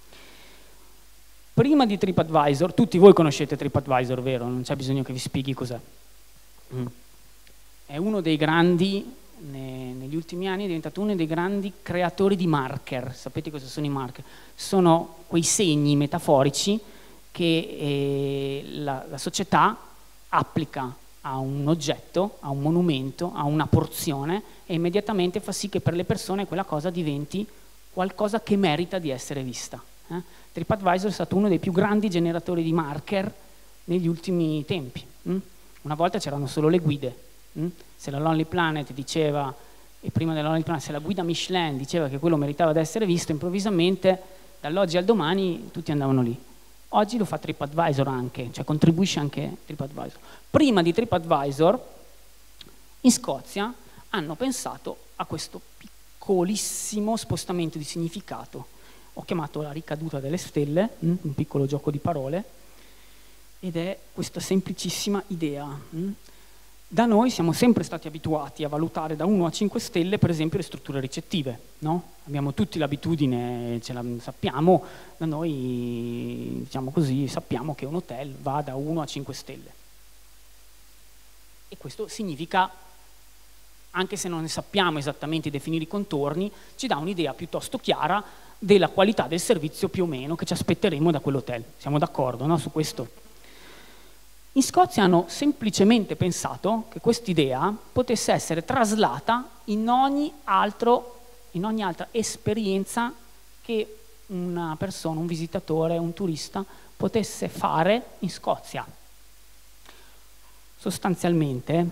Prima di TripAdvisor, tutti voi conoscete TripAdvisor, vero? Non c'è bisogno che vi spieghi cos'è. Mm. È uno dei grandi, ne, negli ultimi anni è diventato uno dei grandi creatori di marker. Sapete cosa sono i marker? Sono quei segni metaforici che eh, la, la società applica a un oggetto, a un monumento, a una porzione e immediatamente fa sì che per le persone quella cosa diventi qualcosa che merita di essere vista. Eh? TripAdvisor è stato uno dei più grandi generatori di marker negli ultimi tempi. Hm? Una volta c'erano solo le guide. Hm? Se la Lonely Planet diceva, e prima della Lonely Planet, se la guida Michelin diceva che quello meritava di essere visto, improvvisamente dall'oggi al domani tutti andavano lì. Oggi lo fa TripAdvisor anche, cioè contribuisce anche TripAdvisor. Prima di TripAdvisor, in Scozia, hanno pensato a questo piccolissimo spostamento di significato. Ho chiamato la ricaduta delle stelle, un piccolo gioco di parole, ed è questa semplicissima idea. Da noi siamo sempre stati abituati a valutare da uno a cinque stelle, per esempio, le strutture ricettive, no? Abbiamo tutti l'abitudine, ce la sappiamo, da noi, diciamo così, sappiamo che un hotel va da uno a cinque stelle. E questo significa, anche se non ne sappiamo esattamente definire i contorni, ci dà un'idea piuttosto chiara della qualità del servizio più o meno che ci aspetteremo da quell'hotel. Siamo d'accordo, no, su questo? In Scozia hanno semplicemente pensato che quest'idea potesse essere traslata in ogni, altro, in ogni altra esperienza che una persona, un visitatore, un turista potesse fare in Scozia. Sostanzialmente,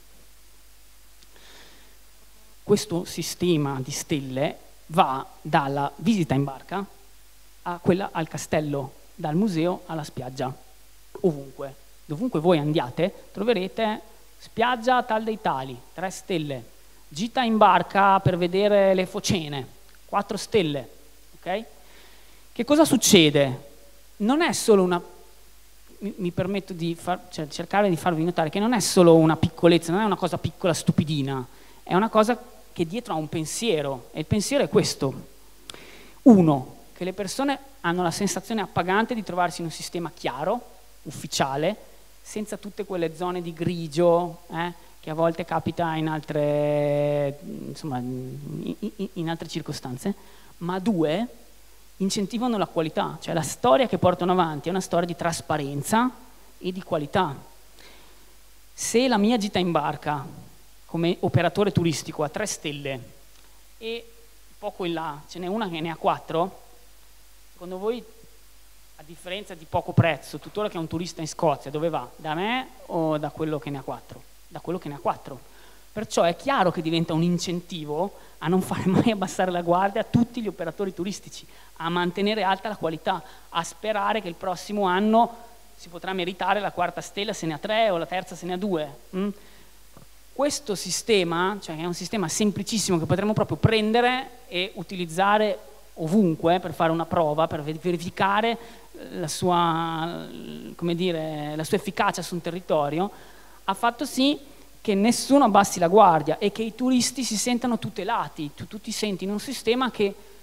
questo sistema di stelle va dalla visita in barca a quella al castello, dal museo alla spiaggia, ovunque. Dovunque voi andiate troverete spiaggia tal dei tali, tre stelle, gita in barca per vedere le focene, quattro stelle, ok? Che cosa succede? Non è solo una, mi, mi permetto di far, cioè, cercare di farvi notare che non è solo una piccolezza, non è una cosa piccola stupidina, è una cosa che dietro ha un pensiero, e il pensiero è questo. Uno, che le persone hanno la sensazione appagante di trovarsi in un sistema chiaro, ufficiale, senza tutte quelle zone di grigio eh, che a volte capita in altre, insomma, in, in, in altre circostanze, ma due, incentivano la qualità, cioè la storia che portano avanti è una storia di trasparenza e di qualità. Se la mia gita in barca come operatore turistico ha tre stelle e poco in là ce n'è una che ne ha quattro, secondo voi, a differenza di poco prezzo, tuttora che è un turista in Scozia, dove va? Da me o da quello che ne ha quattro? Da quello che ne ha quattro. Perciò è chiaro che diventa un incentivo a non fare mai abbassare la guardia a tutti gli operatori turistici, a mantenere alta la qualità, a sperare che il prossimo anno si potrà meritare la quarta stella se ne ha tre o la terza se ne ha due. Mm? Questo sistema, cioè è un sistema semplicissimo che potremmo proprio prendere e utilizzare ovunque per fare una prova, per verificare la sua, come dire, la sua efficacia su un territorio, ha fatto sì che nessuno abbassi la guardia e che i turisti si sentano tutelati. Tu, tu ti senti in un sistema che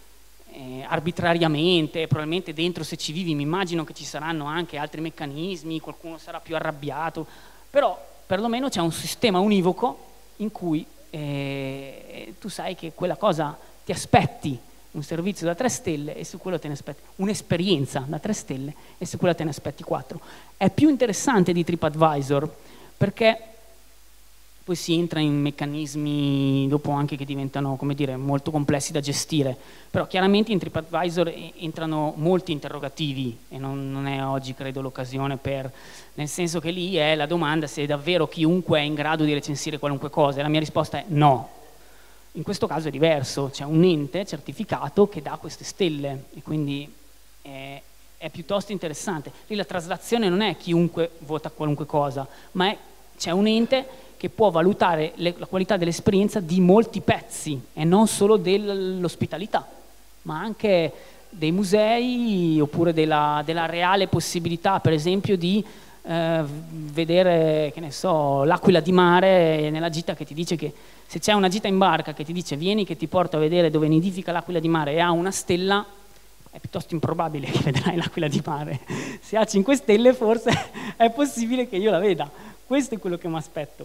eh, arbitrariamente, probabilmente dentro, se ci vivi mi immagino che ci saranno anche altri meccanismi, qualcuno sarà più arrabbiato, però perlomeno c'è un sistema univoco in cui eh, tu sai che quella cosa ti aspetti un servizio da tre stelle e su quello te ne aspetti un'esperienza da tre stelle e su quello te ne aspetti quattro. È più interessante di TripAdvisor perché poi si entra in meccanismi dopo anche che diventano, come dire, molto complessi da gestire, però chiaramente in TripAdvisor entrano molti interrogativi e non, non è oggi credo l'occasione per, nel senso che lì è la domanda se davvero chiunque è in grado di recensire qualunque cosa e la mia risposta è no. In questo caso è diverso, c'è un ente certificato che dà queste stelle e quindi è, è piuttosto interessante. Lì la traslazione non è chiunque vota qualunque cosa, ma c'è un ente che può valutare le, la qualità dell'esperienza di molti pezzi e non solo dell'ospitalità, ma anche dei musei oppure della, della reale possibilità, per esempio, di eh, vedere, che ne so, l'aquila di mare nella gita che ti dice che se c'è una gita in barca che ti dice vieni che ti porto a vedere dove nidifica l'aquila di mare e ha una stella, è piuttosto improbabile che vedrai l'aquila di mare. Se ha cinque stelle forse è possibile che io la veda. Questo è quello che mi aspetto.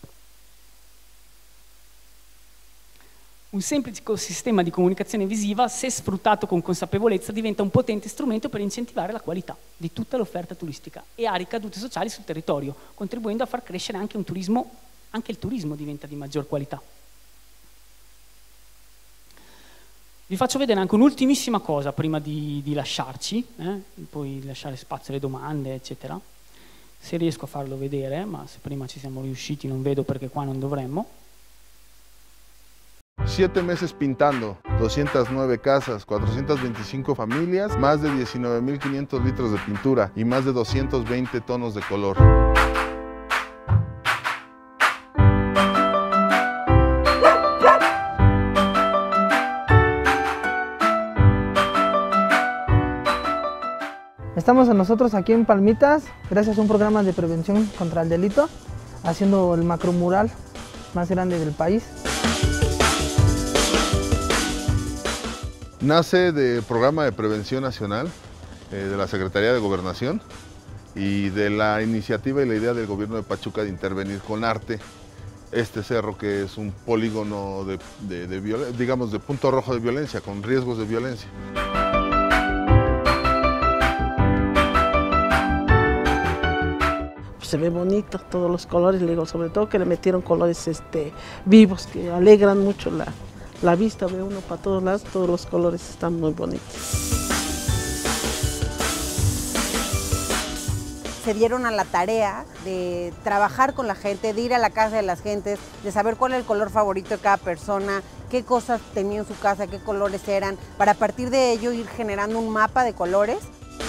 Un semplice sistema di comunicazione visiva, se sfruttato con consapevolezza, diventa un potente strumento per incentivare la qualità di tutta l'offerta turistica e ha ricadute sociali sul territorio, contribuendo a far crescere anche un turismo. Anche il turismo diventa di maggior qualità. Vi faccio vedere anche un'ultimissima cosa prima di, di lasciarci, eh? Poi lasciare spazio alle domande, eccetera. Se riesco a farlo vedere, ma se prima ci siamo riusciti non vedo perché qua non dovremmo. Siete meses pintando, doscientas nueve casas, cuatrocientas veinticinco familias, más de diecinueve mil quinientos litros de pintura y más de doscientos veinte tonos de color. Estamos nosotros aquí en Palmitas, gracias a un programa de prevención contra el delito, haciendo el macromural más grande del país. Nace del Programa de Prevención Nacional eh, de la Secretaría de Gobernación y de la iniciativa y la idea del gobierno de Pachuca de intervenir con arte este cerro que es un polígono de, de, de, digamos, de punto rojo de violencia, con riesgos de violencia. Se ve bonito, todos los colores, le digo, sobre todo que le metieron colores este, vivos que alegran mucho la, la vista, ve uno para todos lados, todos los colores están muy bonitos. Se dieron a la tarea de trabajar con la gente, de ir a la casa de las gentes, de saber cuál es el color favorito de cada persona, qué cosas tenía en su casa, qué colores eran, para a partir de ello ir generando un mapa de colores.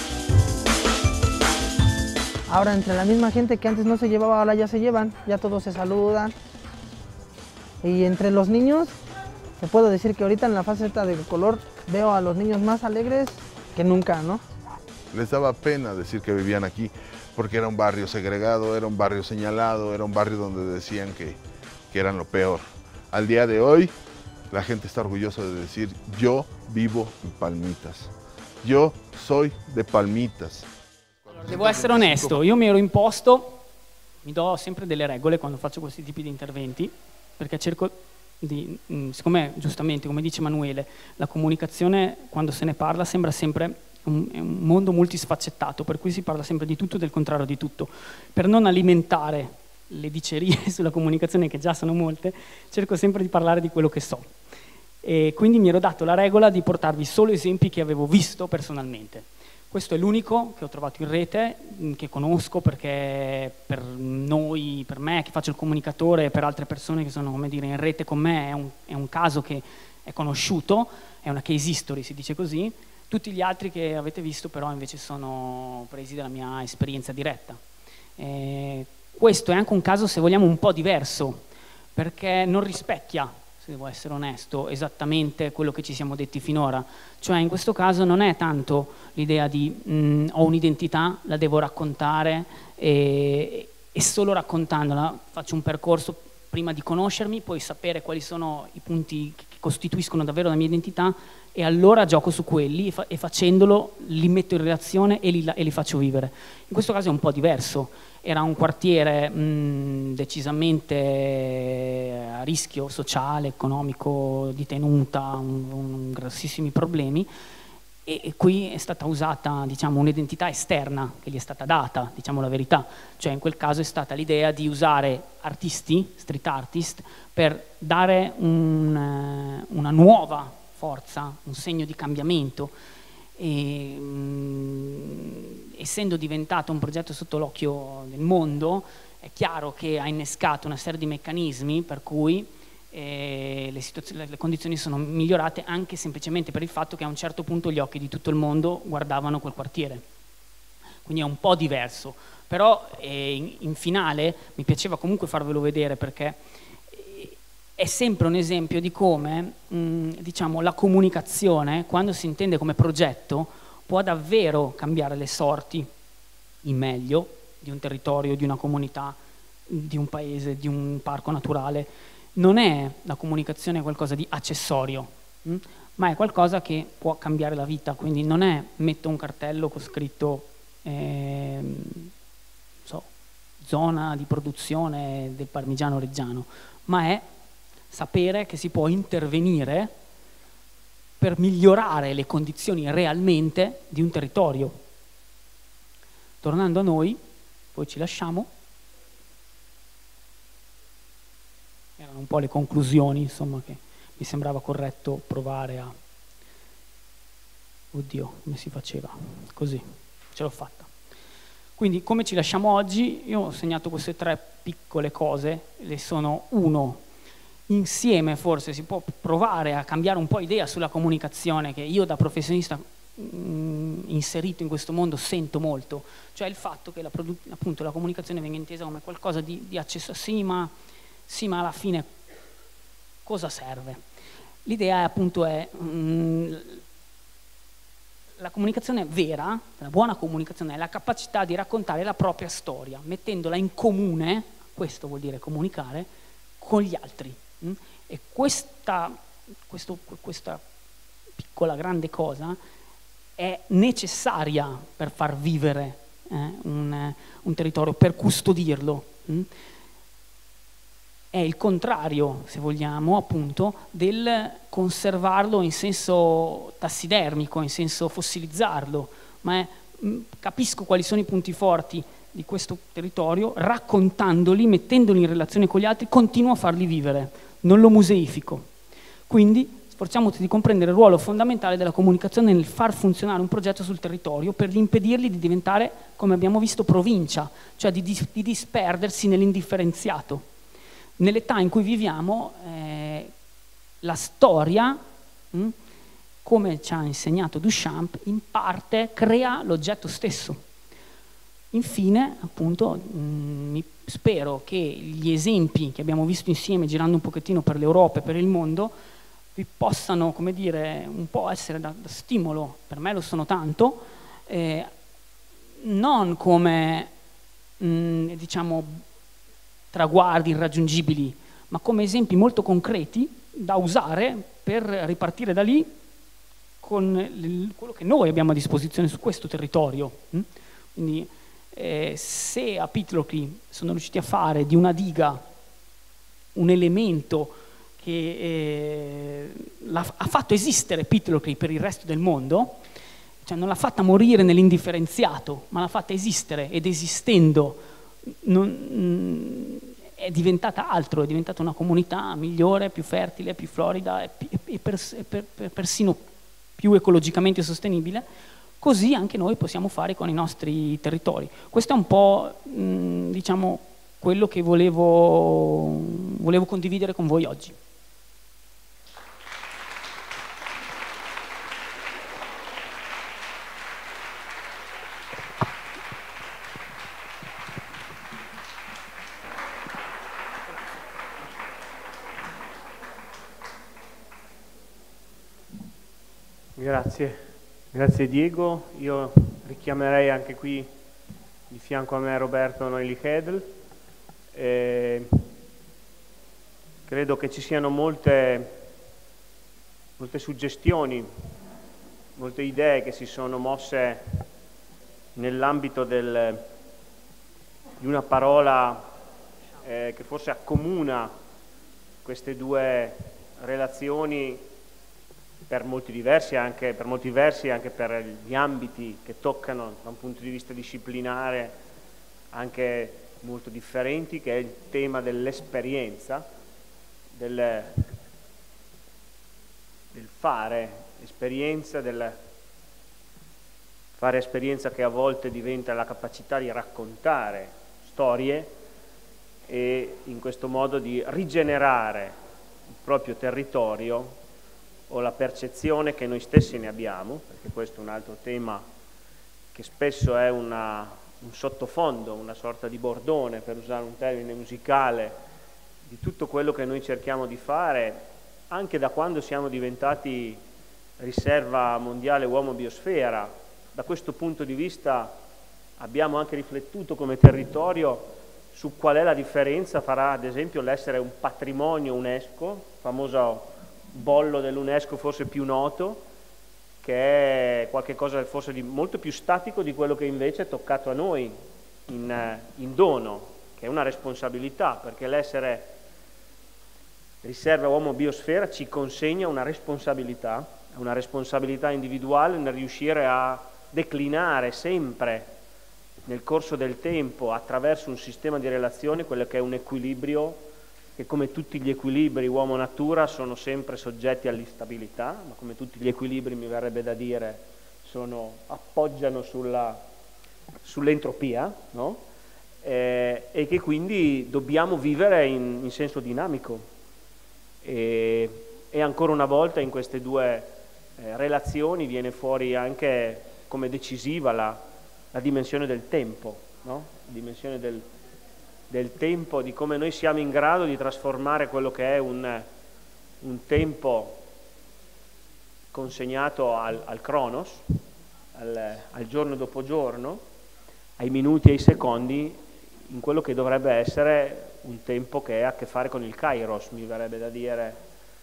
Ahora entre la misma gente que antes no se llevaba, ahora ya se llevan, ya todos se saludan. Y entre los niños, te puedo decir que ahorita en la faceta de color veo a los niños más alegres que nunca, ¿no? Les daba pena decir que vivían aquí, porque era un barrio segregado, era un barrio señalado, era un barrio donde decían que, que eran lo peor. Al día de hoy, la gente está orgullosa de decir, yo vivo in Palmitas, yo soy de Palmitas. Devo essere onesto, io mi ero imposto, mi do sempre delle regole quando faccio questi tipi di interventi, perché cerco di, siccome giustamente, come dice Emanuele, la comunicazione quando se ne parla sembra sempre un, è un mondo multisfaccettato, per cui si parla sempre di tutto e del contrario di tutto. Per non alimentare le dicerie sulla comunicazione, che già sono molte, cerco sempre di parlare di quello che so. E quindi mi ero dato la regola di portarvi solo esempi che avevo visto personalmente. Questo è l'unico che ho trovato in rete, che conosco perché per noi, per me che faccio il comunicatore e per altre persone che sono, come dire, in rete con me è un, è un caso che è conosciuto, è una case history, si dice così. Tutti gli altri che avete visto però invece sono presi dalla mia esperienza diretta. E questo è anche un caso, se vogliamo, un po' diverso, perché non rispecchia, se devo essere onesto, esattamente quello che ci siamo detti finora. Cioè in questo caso non è tanto l'idea di mh, ho un'identità, la devo raccontare e, e solo raccontandola faccio un percorso prima di conoscermi, poi sapere quali sono i punti che costituiscono davvero la mia identità e allora gioco su quelli e, fa e facendolo li metto in relazione e li, e li faccio vivere. In questo caso è un po' diverso, era un quartiere mh, decisamente a rischio sociale, economico, di tenuta, un, un grossissimi problemi, e, e qui è stata usata, diciamo, un'identità esterna che gli è stata data, diciamo la verità, cioè in quel caso è stata l'idea di usare artisti, street artist, per dare un, una nuova forza, un segno di cambiamento. E, mh, essendo diventato un progetto sotto l'occhio del mondo, è chiaro che ha innescato una serie di meccanismi per cui eh, le, le, le condizioni sono migliorate anche semplicemente per il fatto che a un certo punto gli occhi di tutto il mondo guardavano quel quartiere. Quindi è un po' diverso, però eh, in, in finale mi piaceva comunque farvelo vedere, perché è sempre un esempio di come mh, diciamo, la comunicazione, quando si intende come progetto, può davvero cambiare le sorti in meglio di un territorio, di una comunità, di un paese, di un parco naturale. Non è la comunicazione qualcosa di accessorio, mh? ma è qualcosa che può cambiare la vita. Quindi non è metto un cartello con scritto eh, so, zona di produzione del parmigiano reggiano, ma è sapere che si può intervenire per migliorare le condizioni realmente di un territorio. Tornando a noi, poi ci lasciamo, erano un po' le conclusioni, insomma, che mi sembrava corretto provare a... Oddio, come si faceva? Così, ce l'ho fatta. Quindi, come ci lasciamo oggi? Io ho segnato queste tre piccole cose, le sono: uno, insieme forse si può provare a cambiare un po' idea sulla comunicazione, che io da professionista mh, inserito in questo mondo sento molto, cioè il fatto che la, appunto, la comunicazione venga intesa come qualcosa di, di accesso, sì ma, sì ma alla fine cosa serve? L'idea appunto è mh, la comunicazione vera, la buona comunicazione è la capacità di raccontare la propria storia, mettendola in comune, questo vuol dire comunicare, con gli altri. E questa, questo, questa piccola grande cosa è necessaria per far vivere eh, un, un territorio, per custodirlo. Mh? È il contrario, se vogliamo, appunto, del conservarlo in senso tassidermico, in senso fossilizzarlo, ma è, mh, capisco quali sono i punti forti di questo territorio, raccontandoli, mettendoli in relazione con gli altri, continuo a farli vivere, non lo museifico. Quindi sforziamoci di comprendere il ruolo fondamentale della comunicazione nel far funzionare un progetto sul territorio, per impedirgli di diventare, come abbiamo visto, provincia, cioè di, dis di disperdersi nell'indifferenziato. Nell'età in cui viviamo, eh, la storia, mh, come ci ha insegnato Duchamp, in parte crea l'oggetto stesso. Infine, appunto, mh, spero che gli esempi che abbiamo visto insieme, girando un pochettino per l'Europa e per il mondo, vi possano, come dire, un po' essere da, da stimolo, per me lo sono tanto, eh, non come, mh, diciamo, traguardi irraggiungibili, ma come esempi molto concreti da usare per ripartire da lì con il, quello che noi abbiamo a disposizione su questo territorio. Mh? Quindi, Eh, se a Pitlochry sono riusciti a fare di una diga un elemento che eh, ha fatto esistere Pitlochry per il resto del mondo, cioè non l'ha fatta morire nell'indifferenziato, ma l'ha fatta esistere, ed esistendo non, mh, è diventata altro, è diventata una comunità migliore, più fertile, più florida e, e, pers e per, per, persino più ecologicamente sostenibile. Così anche noi possiamo fare con i nostri territori. Questo è un po', mh, diciamo, quello che volevo, volevo condividere con voi oggi. Grazie. Grazie Diego, io richiamerei anche qui di fianco a me Roberto Noilly-Hedl. Eh, credo che ci siano molte molte suggestioni, molte idee che si sono mosse nell'ambito del, di una parola eh, che forse accomuna queste due relazioni per molti diversi, anche per molti versi, anche per gli ambiti che toccano da un punto di vista disciplinare anche molto differenti, che è il tema dell'esperienza, del, del fare esperienza, del fare esperienza che a volte diventa la capacità di raccontare storie e in questo modo di rigenerare il proprio territorio o la percezione che noi stessi ne abbiamo, perché questo è un altro tema che spesso è una, un sottofondo, una sorta di bordone, per usare un termine musicale, di tutto quello che noi cerchiamo di fare, anche da quando siamo diventati riserva mondiale uomo biosfera. Da questo punto di vista abbiamo anche riflettuto come territorio su qual è la differenza fra, ad esempio, l'essere un patrimonio UNESCO, famoso bollo dell'UNESCO forse più noto, che è qualcosa forse di molto più statico di quello che invece è toccato a noi in, in dono, che è una responsabilità, perché l'essere riserva uomo biosfera ci consegna una responsabilità, una responsabilità individuale nel riuscire a declinare sempre nel corso del tempo attraverso un sistema di relazioni quello che è un equilibrio che, come tutti gli equilibri uomo-natura, sono sempre soggetti all'instabilità, ma come tutti gli equilibri, mi verrebbe da dire, sono, appoggiano sulla, sull'entropia, no? eh, e che quindi dobbiamo vivere in, in senso dinamico. E, e ancora una volta in queste due eh, relazioni viene fuori anche come decisiva la, la dimensione del tempo, no? La dimensione del, del tempo, di come noi siamo in grado di trasformare quello che è un, un tempo consegnato al, al cronos, al, al giorno dopo giorno, ai minuti e ai secondi, in quello che dovrebbe essere un tempo che ha a che fare con il kairos, mi verrebbe da dire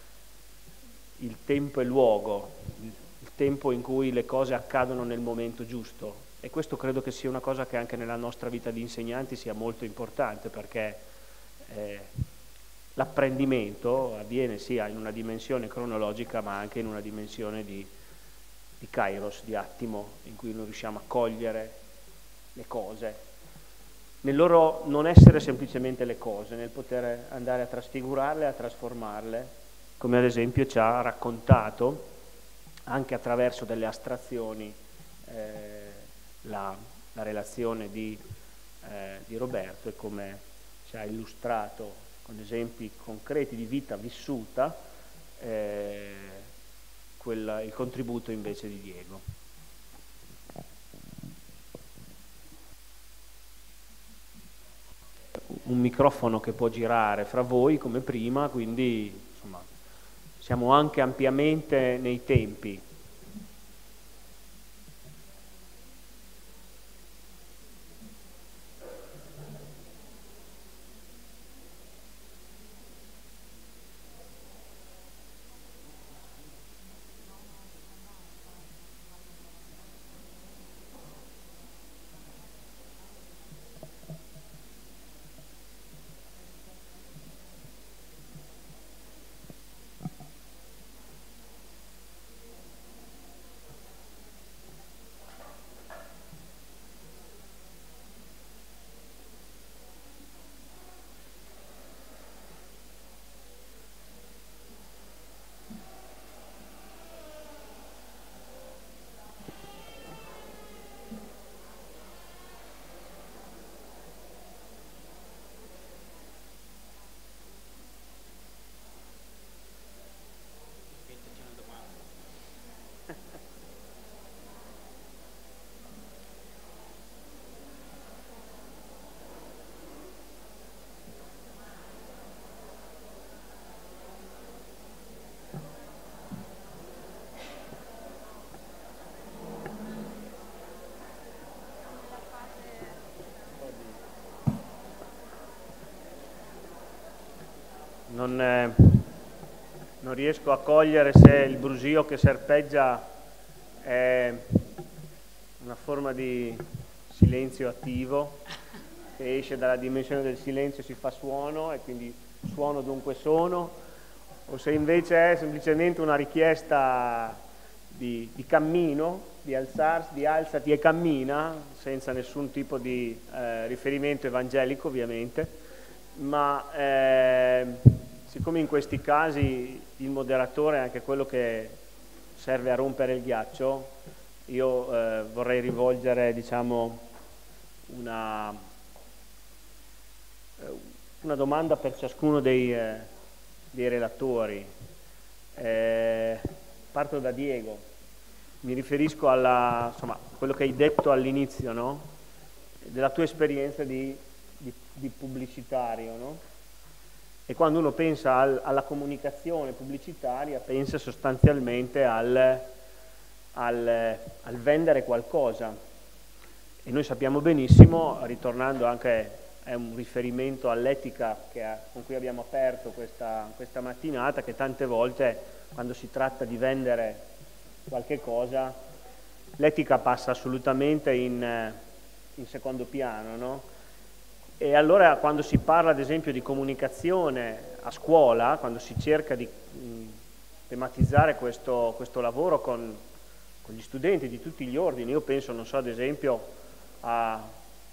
il tempo e luogo, il tempo in cui le cose accadono nel momento giusto. E questo credo che sia una cosa che anche nella nostra vita di insegnanti sia molto importante, perché eh, l'apprendimento avviene sia in una dimensione cronologica ma anche in una dimensione di, di kairos, di attimo, in cui noi riusciamo a cogliere le cose, nel loro non essere semplicemente le cose, nel poter andare a trasfigurarle, a trasformarle, come ad esempio ci ha raccontato anche attraverso delle astrazioni eh, la, la relazione di, eh, di Roberto, e come ci ha illustrato con esempi concreti di vita vissuta eh, quel, il contributo invece di Diego. Un microfono che può girare fra voi come prima, quindi insomma siamo anche ampiamente nei tempi. Non, eh, non riesco a cogliere se il brusio che serpeggia è una forma di silenzio attivo, che esce dalla dimensione del silenzio e si fa suono, e quindi suono dunque sono, o se invece è semplicemente una richiesta di, di cammino, di alzarsi, di alzati e cammina, senza nessun tipo di eh, riferimento evangelico ovviamente, ma eh, siccome in questi casi il moderatore è anche quello che serve a rompere il ghiaccio, io eh, vorrei rivolgere, diciamo, una, una domanda per ciascuno dei, eh, dei relatori. Eh, parto da Diego. Mi riferisco alla, insomma, quello che hai detto all'inizio, no? Della tua esperienza di, di, di pubblicitario, no? E quando uno pensa al, alla comunicazione pubblicitaria, pensa sostanzialmente al, al, al vendere qualcosa. E noi sappiamo benissimo, ritornando anche a un riferimento all'etica con cui abbiamo aperto questa, questa mattinata, che tante volte quando si tratta di vendere qualche cosa, l'etica passa assolutamente in, in secondo piano, no? E allora quando si parla ad esempio di comunicazione a scuola, quando si cerca di mh, tematizzare questo, questo lavoro con, con gli studenti di tutti gli ordini, io penso, non so, ad esempio a, a,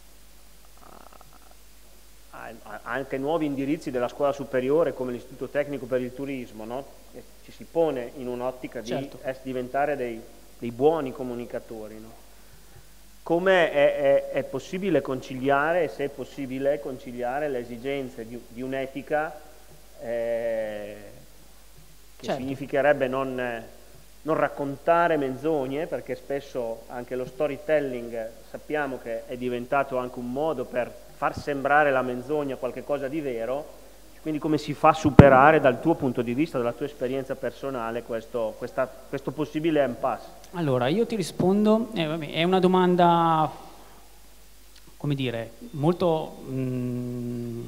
a anche nuovi indirizzi della scuola superiore come l'Istituto Tecnico per il Turismo, no? E ci si pone in un'ottica di certo. es, diventare dei, dei buoni comunicatori, no? Come è, è, è possibile conciliare, e se è possibile conciliare le esigenze di, di un'etica eh, che certo. significherebbe non, non raccontare menzogne, perché spesso anche lo storytelling sappiamo che è diventato anche un modo per far sembrare la menzogna qualcosa di vero. Quindi come si fa a superare dal tuo punto di vista, dalla tua esperienza personale, questo, questa, questo possibile impasse? Allora, io ti rispondo, eh, vabbè, è una domanda, come dire, molto, mh,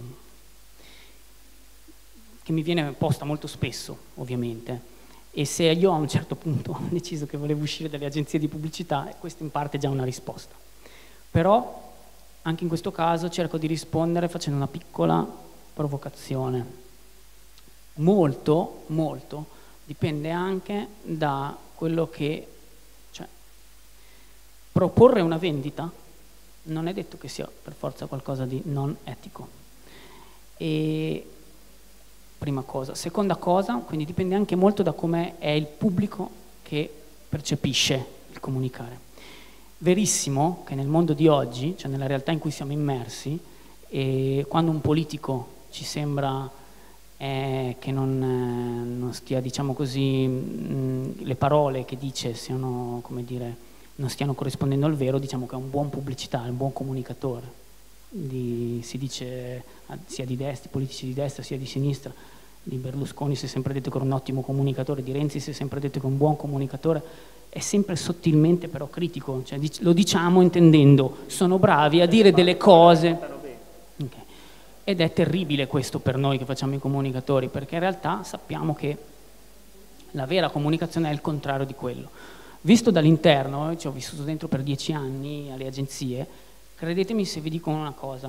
che mi viene posta molto spesso, ovviamente, e se io a un certo punto ho deciso che volevo uscire dalle agenzie di pubblicità, questa in parte è già una risposta. Però, anche in questo caso, cerco di rispondere facendo una piccola provocazione. Molto, molto dipende anche da quello che, cioè, proporre una vendita non è detto che sia per forza qualcosa di non etico. E prima cosa. Seconda cosa, quindi dipende anche molto da come è il pubblico che percepisce il comunicare. Verissimo che nel mondo di oggi, cioè nella realtà in cui siamo immersi, e quando un politico ci sembra eh, che non, eh, non stia, diciamo così, mh, le parole che dice siano, come dire, non stiano corrispondendo al vero, diciamo che è un buon pubblicitario, un buon comunicatore. Di, si dice sia di destra, politici di destra sia di sinistra. Di Berlusconi si è sempre detto che era un ottimo comunicatore, di Renzi si è sempre detto che è un buon comunicatore, è sempre sottilmente però critico, cioè, lo diciamo intendendo, sono bravi a dire delle cose. Okay. Ed è terribile questo per noi che facciamo i comunicatori, perché in realtà sappiamo che la vera comunicazione è il contrario di quello. Visto dall'interno, ci ho vissuto dentro per dieci anni alle agenzie, credetemi se vi dico una cosa,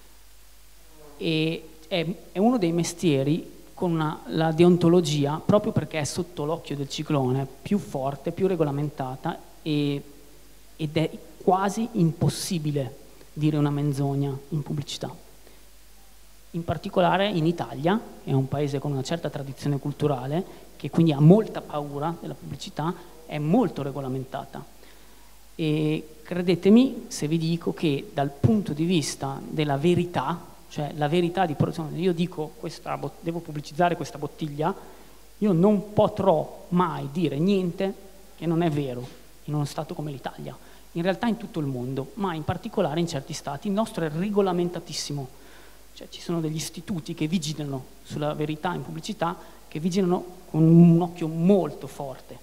e è, è uno dei mestieri con una, la deontologia, proprio perché è sotto l'occhio del ciclone, più forte, più regolamentata, e, ed è quasi impossibile dire una menzogna in pubblicità. In particolare in Italia, è un paese con una certa tradizione culturale, che quindi ha molta paura della pubblicità, è molto regolamentata. E credetemi se vi dico che dal punto di vista della verità, cioè la verità di io dico questa, devo pubblicizzare questa bottiglia, io non potrò mai dire niente che non è vero in uno stato come l'Italia. In realtà in tutto il mondo, ma in particolare in certi stati, il nostro è regolamentatissimo. Cioè ci sono degli istituti che vigilano sulla verità in pubblicità, che vigilano con un occhio molto forte.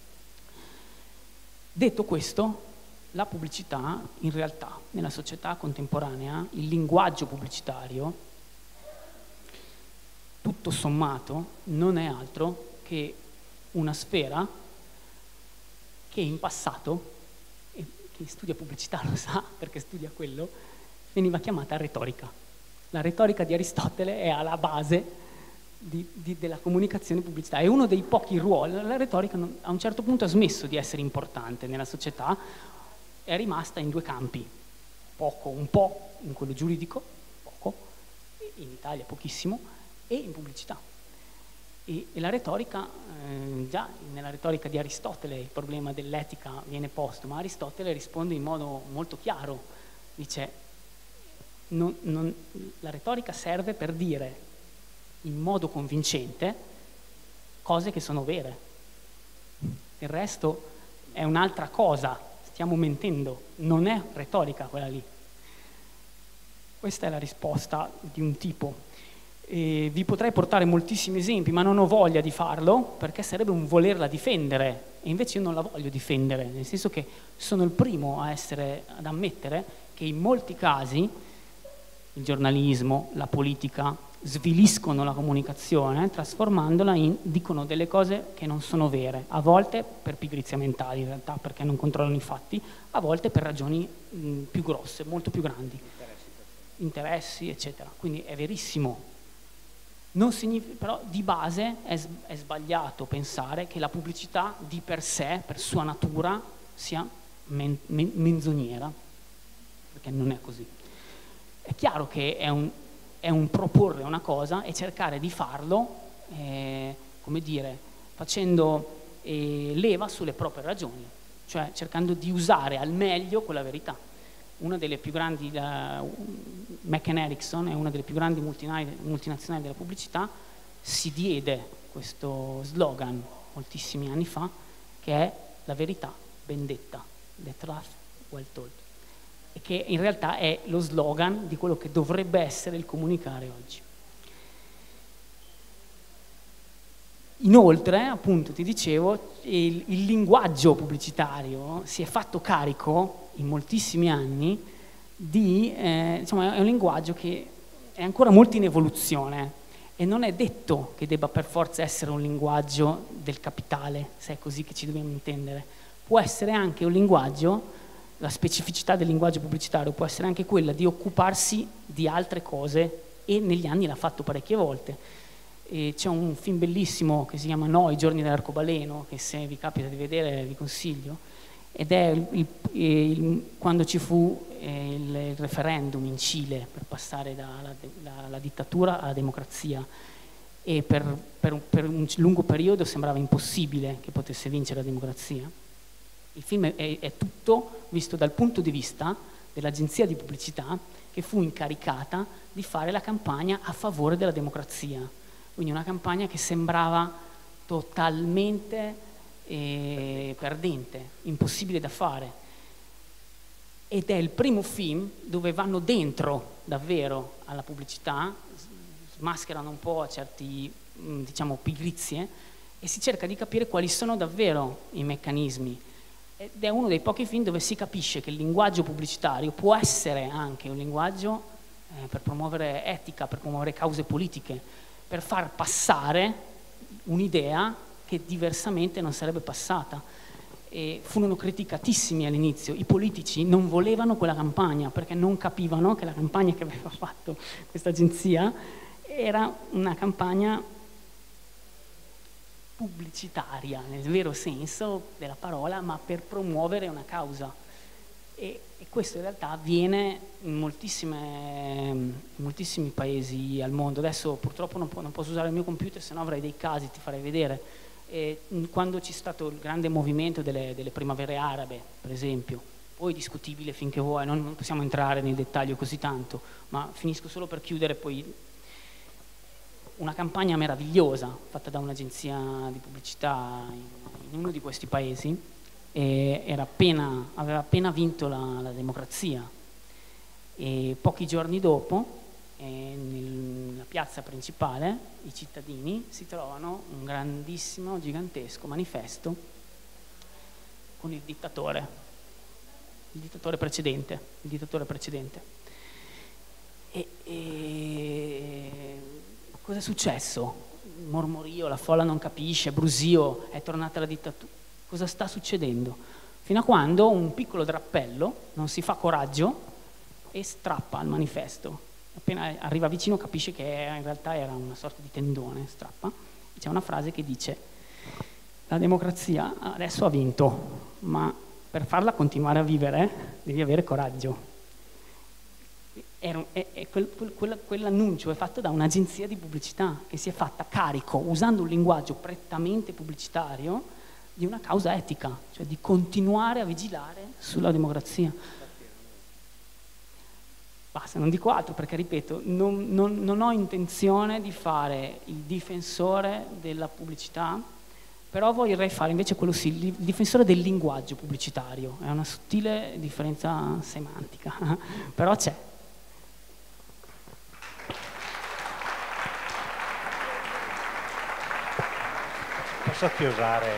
Detto questo, la pubblicità, in realtà, nella società contemporanea, il linguaggio pubblicitario, tutto sommato, non è altro che una sfera che in passato, e chi studia pubblicità lo sa perché studia quello, veniva chiamata retorica. La retorica di Aristotele è alla base di, di, della comunicazione pubblicitaria. È uno dei pochi ruoli. La retorica non, a un certo punto ha smesso di essere importante nella società, è rimasta in due campi, poco, un po' in quello giuridico, poco, in Italia pochissimo, e in pubblicità. E, e la retorica, eh, già nella retorica di Aristotele il problema dell'etica viene posto, ma Aristotele risponde in modo molto chiaro, dice non, non, la retorica serve per dire in modo convincente cose che sono vere, il resto è un'altra cosa, stiamo mentendo, non è retorica quella lì. Questa è la risposta di un tipo. E vi potrei portare moltissimi esempi, ma non ho voglia di farlo perché sarebbe un volerla difendere, e invece io non la voglio difendere, nel senso che sono il primo a essere, ad ammettere che in molti casi il giornalismo, la politica sviliscono la comunicazione trasformandola in, dicono delle cose che non sono vere, a volte per pigrizia mentale in realtà, perché non controllano i fatti, a volte per ragioni mh, più grosse, molto più grandi, interessi, interessi eccetera. Quindi è verissimo. Non significa, però di base è, è sbagliato pensare che la pubblicità di per sé, per sua natura, sia men, men, menzognera, perché non è così. È chiaro che è un, è un proporre una cosa e cercare di farlo, eh, come dire, facendo eh, leva sulle proprie ragioni, cioè cercando di usare al meglio quella verità. Una delle più grandi, uh, McCann Erickson è una delle più grandi multinazionali della pubblicità, si diede questo slogan moltissimi anni fa, che è la verità ben detta, the truth well told, e che in realtà è lo slogan di quello che dovrebbe essere il comunicare oggi. Inoltre, appunto, ti dicevo, il, il linguaggio pubblicitario si è fatto carico in moltissimi anni di, eh, diciamo, è un linguaggio che è ancora molto in evoluzione e non è detto che debba per forza essere un linguaggio del capitale, se è così che ci dobbiamo intendere. Può essere anche un linguaggio, la specificità del linguaggio pubblicitario può essere anche quella di occuparsi di altre cose, e negli anni l'ha fatto parecchie volte. C'è un film bellissimo che si chiama No, i giorni dell'arcobaleno, che se vi capita di vedere vi consiglio, ed è il, il, il, quando ci fu eh, il, il referendum in Cile per passare dalla, dalla dittatura alla democrazia, e per, per, per un lungo periodo sembrava impossibile che potesse vincere la democrazia. Il film è, è tutto visto dal punto di vista dell'agenzia di pubblicità che fu incaricata di fare la campagna a favore della democrazia, quindi una campagna che sembrava totalmente e perdente, impossibile da fare, ed è il primo film dove vanno dentro davvero alla pubblicità, mascherano un po' certi, diciamo, pigrizie, e si cerca di capire quali sono davvero i meccanismi, ed è uno dei pochi film dove si capisce che il linguaggio pubblicitario può essere anche un linguaggio eh, per promuovere etica, per promuovere cause politiche, per far passare un'idea che diversamente non sarebbe passata. E furono criticatissimi all'inizio, i politici non volevano quella campagna perché non capivano che la campagna che aveva fatto questa agenzia era una campagna pubblicitaria nel vero senso della parola, ma per promuovere una causa, e, e questo in realtà avviene in, moltissime, in moltissimi paesi al mondo. Adesso purtroppo non, po- non posso usare il mio computer, se no avrei dei casi, ti farei vedere. E quando c'è stato il grande movimento delle, delle primavere arabe, per esempio, poi discutibile finché vuoi, non, non possiamo entrare nel dettaglio così tanto, ma finisco solo per chiudere, poi una campagna meravigliosa fatta da un'agenzia di pubblicità in, in uno di questi paesi, e era appena, aveva appena vinto la, la democrazia, e pochi giorni dopo E nella piazza principale i cittadini si trovano un grandissimo, gigantesco manifesto con il dittatore, il dittatore precedente, il dittatore precedente. E, e cosa è successo? mormorio, la folla non capisce, brusio, è tornata la dittatura. Cosa sta succedendo? Fino a quando un piccolo drappello non si fa coraggio e strappa il manifesto. Appena arriva vicino capisce che in realtà era una sorta di tendone, strappa. C'è una frase che dice: la democrazia adesso ha vinto, ma per farla continuare a vivere devi avere coraggio. Era, è, è quel, quel, quell'annuncio è fatto da un'agenzia di pubblicità che si è fatta carico, usando un linguaggio prettamente pubblicitario, di una causa etica, cioè di continuare a vigilare sulla democrazia. Basta, non dico altro perché, ripeto, non, non, non ho intenzione di fare il difensore della pubblicità, però vorrei fare invece quello sì, il difensore del linguaggio pubblicitario. È una sottile differenza semantica, però c'è. Posso chiosare?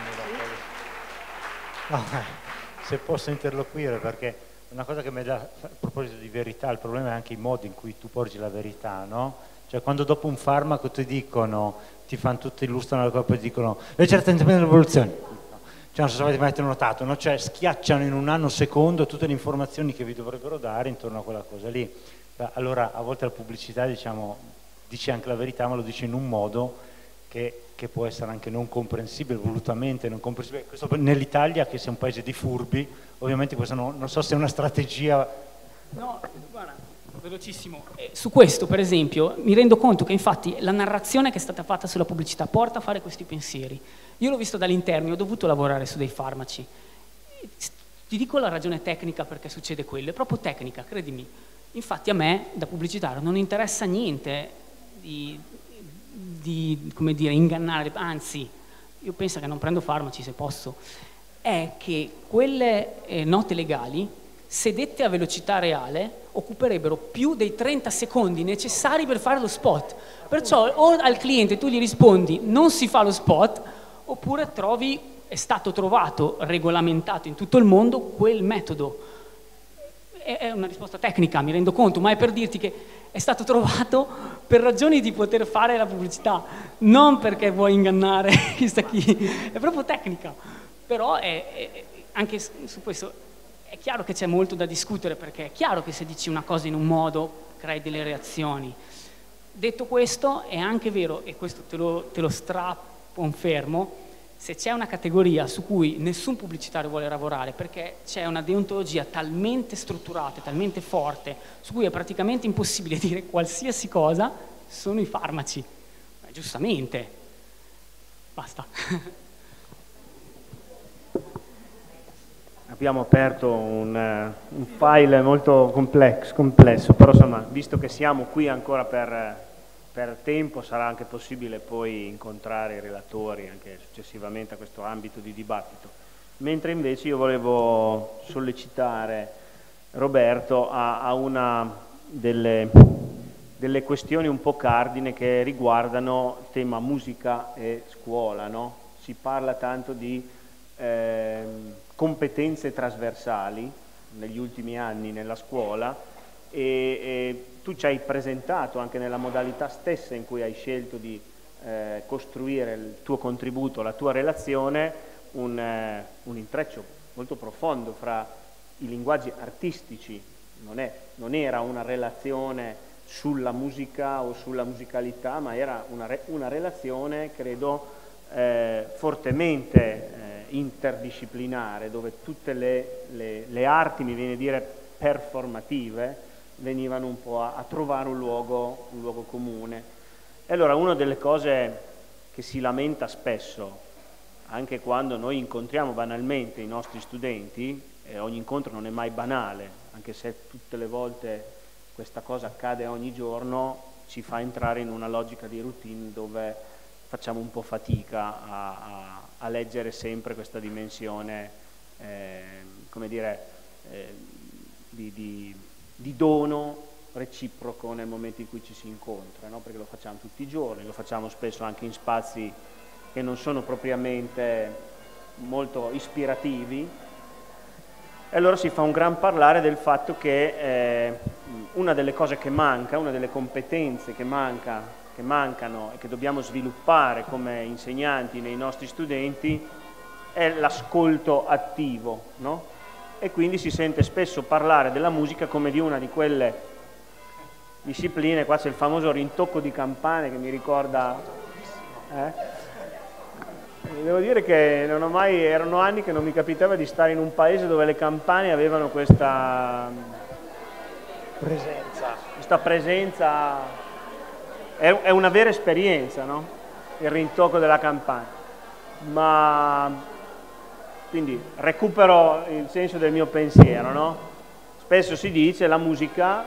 No, se posso interloquire, perché una cosa che mi dà, a proposito di verità, il problema è anche i modi in cui tu porgi la verità, no? Cioè quando dopo un farmaco ti dicono, ti fanno tutti, illustrano la colpa e dicono le certamente della rivoluzione, cioè non so se avete mai notato, no? Cioè schiacciano in un nanosecondo tutte le informazioni che vi dovrebbero dare intorno a quella cosa lì. Allora a volte la pubblicità, diciamo, dice anche la verità, ma lo dice in un modo che, che può essere anche non comprensibile, volutamente non comprensibile. Questo nell'Italia, che sia un paese di furbi, ovviamente questo non, non so se è una strategia. No, guarda, velocissimo. Eh, su questo, per esempio, mi rendo conto che infatti la narrazione che è stata fatta sulla pubblicità porta a fare questi pensieri. Io l'ho visto dall'interno, ho dovuto lavorare su dei farmaci. Ti dico la ragione tecnica perché succede quello, è proprio tecnica, credimi. Infatti a me, da pubblicitario, non interessa niente di, di come dire, ingannare, anzi, io penso che non prendo farmaci se posso, è che quelle eh, note legali, se dette a velocità reale, occuperebbero più dei trenta secondi necessari per fare lo spot. Perciò o al cliente tu gli rispondi non si fa lo spot, oppure trovi, è stato trovato, regolamentato in tutto il mondo quel metodo. È una risposta tecnica, mi rendo conto, ma è per dirti che è stato trovato per ragioni di poter fare la pubblicità, non perché vuoi ingannare chissà chi, è proprio tecnica. Però è, è, anche su questo è chiaro che c'è molto da discutere, perché è chiaro che se dici una cosa in un modo crei delle reazioni. Detto questo, è anche vero, e questo te lo, te lo straconfermo, se c'è una categoria su cui nessun pubblicitario vuole lavorare perché c'è una deontologia talmente strutturata, talmente forte, su cui è praticamente impossibile dire qualsiasi cosa, sono i farmaci. Beh, giustamente. Basta. Abbiamo aperto un, uh, un file molto complex, complesso, però insomma, visto che siamo qui ancora per... per tempo, sarà anche possibile poi incontrare i relatori anche successivamente a questo ambito di dibattito. Mentre invece io volevo sollecitare Roberto a, a una delle, delle questioni un po' cardine che riguardano il tema musica e scuola, no? Si parla tanto di eh, competenze trasversali negli ultimi anni nella scuola e, e tu ci hai presentato anche nella modalità stessa in cui hai scelto di eh, costruire il tuo contributo, la tua relazione, un, eh, un intreccio molto profondo fra i linguaggi artistici. Non, è, non era una relazione sulla musica o sulla musicalità, ma era una, re, una relazione, credo, eh, fortemente eh, interdisciplinare, dove tutte le, le, le arti, mi viene a dire performative, venivano un po' a, a trovare un luogo, un luogo comune. E allora una delle cose che si lamenta spesso, anche quando noi incontriamo banalmente i nostri studenti, e ogni incontro non è mai banale, anche se tutte le volte questa cosa accade ogni giorno, ci fa entrare in una logica di routine dove facciamo un po' fatica a, a, a leggere sempre questa dimensione, eh, come dire, eh, di... di di dono reciproco nel momento in cui ci si incontra, no? Perché lo facciamo tutti i giorni, lo facciamo spesso anche in spazi che non sono propriamente molto ispirativi, e allora si fa un gran parlare del fatto che eh, una delle cose che manca, una delle competenze che manca che mancano e che dobbiamo sviluppare come insegnanti nei nostri studenti è l'ascolto attivo, no? E quindi si sente spesso parlare della musica come di una di quelle discipline, qua c'è il famoso rintocco di campane che mi ricorda... Eh? Devo dire che non ho mai, erano anni che non mi capitava di stare in un paese dove le campane avevano questa presenza, questa presenza è, è una vera esperienza, no? Il rintocco della campana. Ma quindi recupero il senso del mio pensiero, no? Spesso si dice la musica,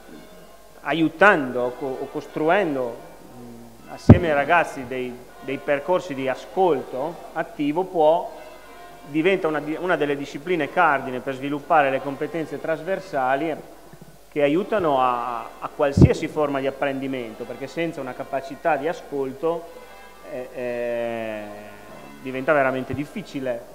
aiutando o costruendo mh, assieme ai ragazzi dei, dei percorsi di ascolto attivo, può diventa una, una delle discipline cardine per sviluppare le competenze trasversali che aiutano a, a qualsiasi forma di apprendimento, perché senza una capacità di ascolto eh, eh, diventa veramente difficile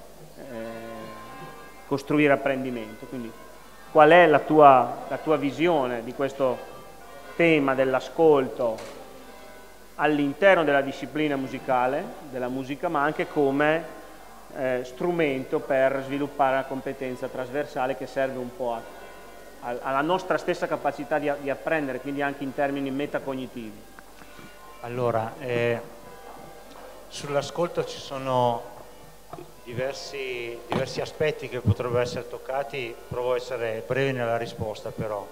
costruire apprendimento. Quindi qual è la tua, la tua visione di questo tema dell'ascolto all'interno della disciplina musicale, della musica, ma anche come eh, strumento per sviluppare la competenza trasversale che serve un po' a, a, alla nostra stessa capacità di, di apprendere, quindi anche in termini metacognitivi? Allora, eh, sull'ascolto ci sono Diversi, diversi aspetti che potrebbero essere toccati, provo a essere breve nella risposta però.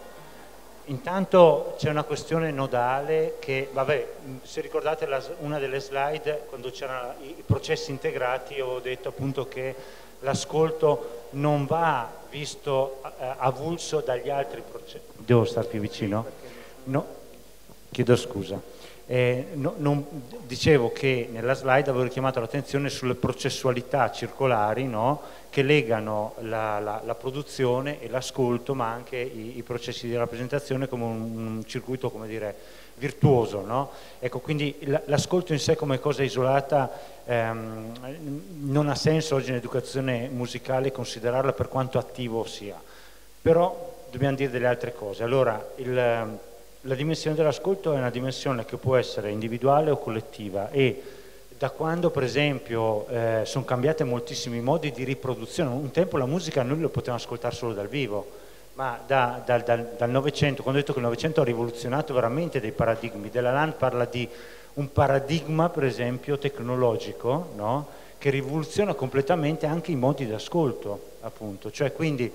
Intanto c'è una questione nodale che, vabbè, se ricordate la, una delle slide, quando c'erano i, i processi integrati, ho detto appunto che l'ascolto non va visto eh, avulso dagli altri processi. Devo stare più vicino? No, chiedo scusa. Eh, no, non, dicevo che nella slide avevo richiamato l'attenzione sulle processualità circolari, no? Che legano la, la, la produzione e l'ascolto, ma anche i, i processi di rappresentazione come un, un circuito, come dire, virtuoso, no? Ecco, quindi l'ascolto in sé come cosa isolata ehm, non ha senso oggi in educazione musicale considerarla per quanto attivo sia, però dobbiamo dire delle altre cose. Allora, il la dimensione dell'ascolto è una dimensione che può essere individuale o collettiva e da quando per esempio eh, sono cambiati moltissimi modi di riproduzione, un tempo la musica noi la potevamo ascoltare solo dal vivo, ma da, da, da, dal Novecento, quando ho detto che il Novecento ha rivoluzionato veramente dei paradigmi, Delalande parla di un paradigma per esempio tecnologico, no? Che rivoluziona completamente anche i modi di ascolto, appunto, cioè quindi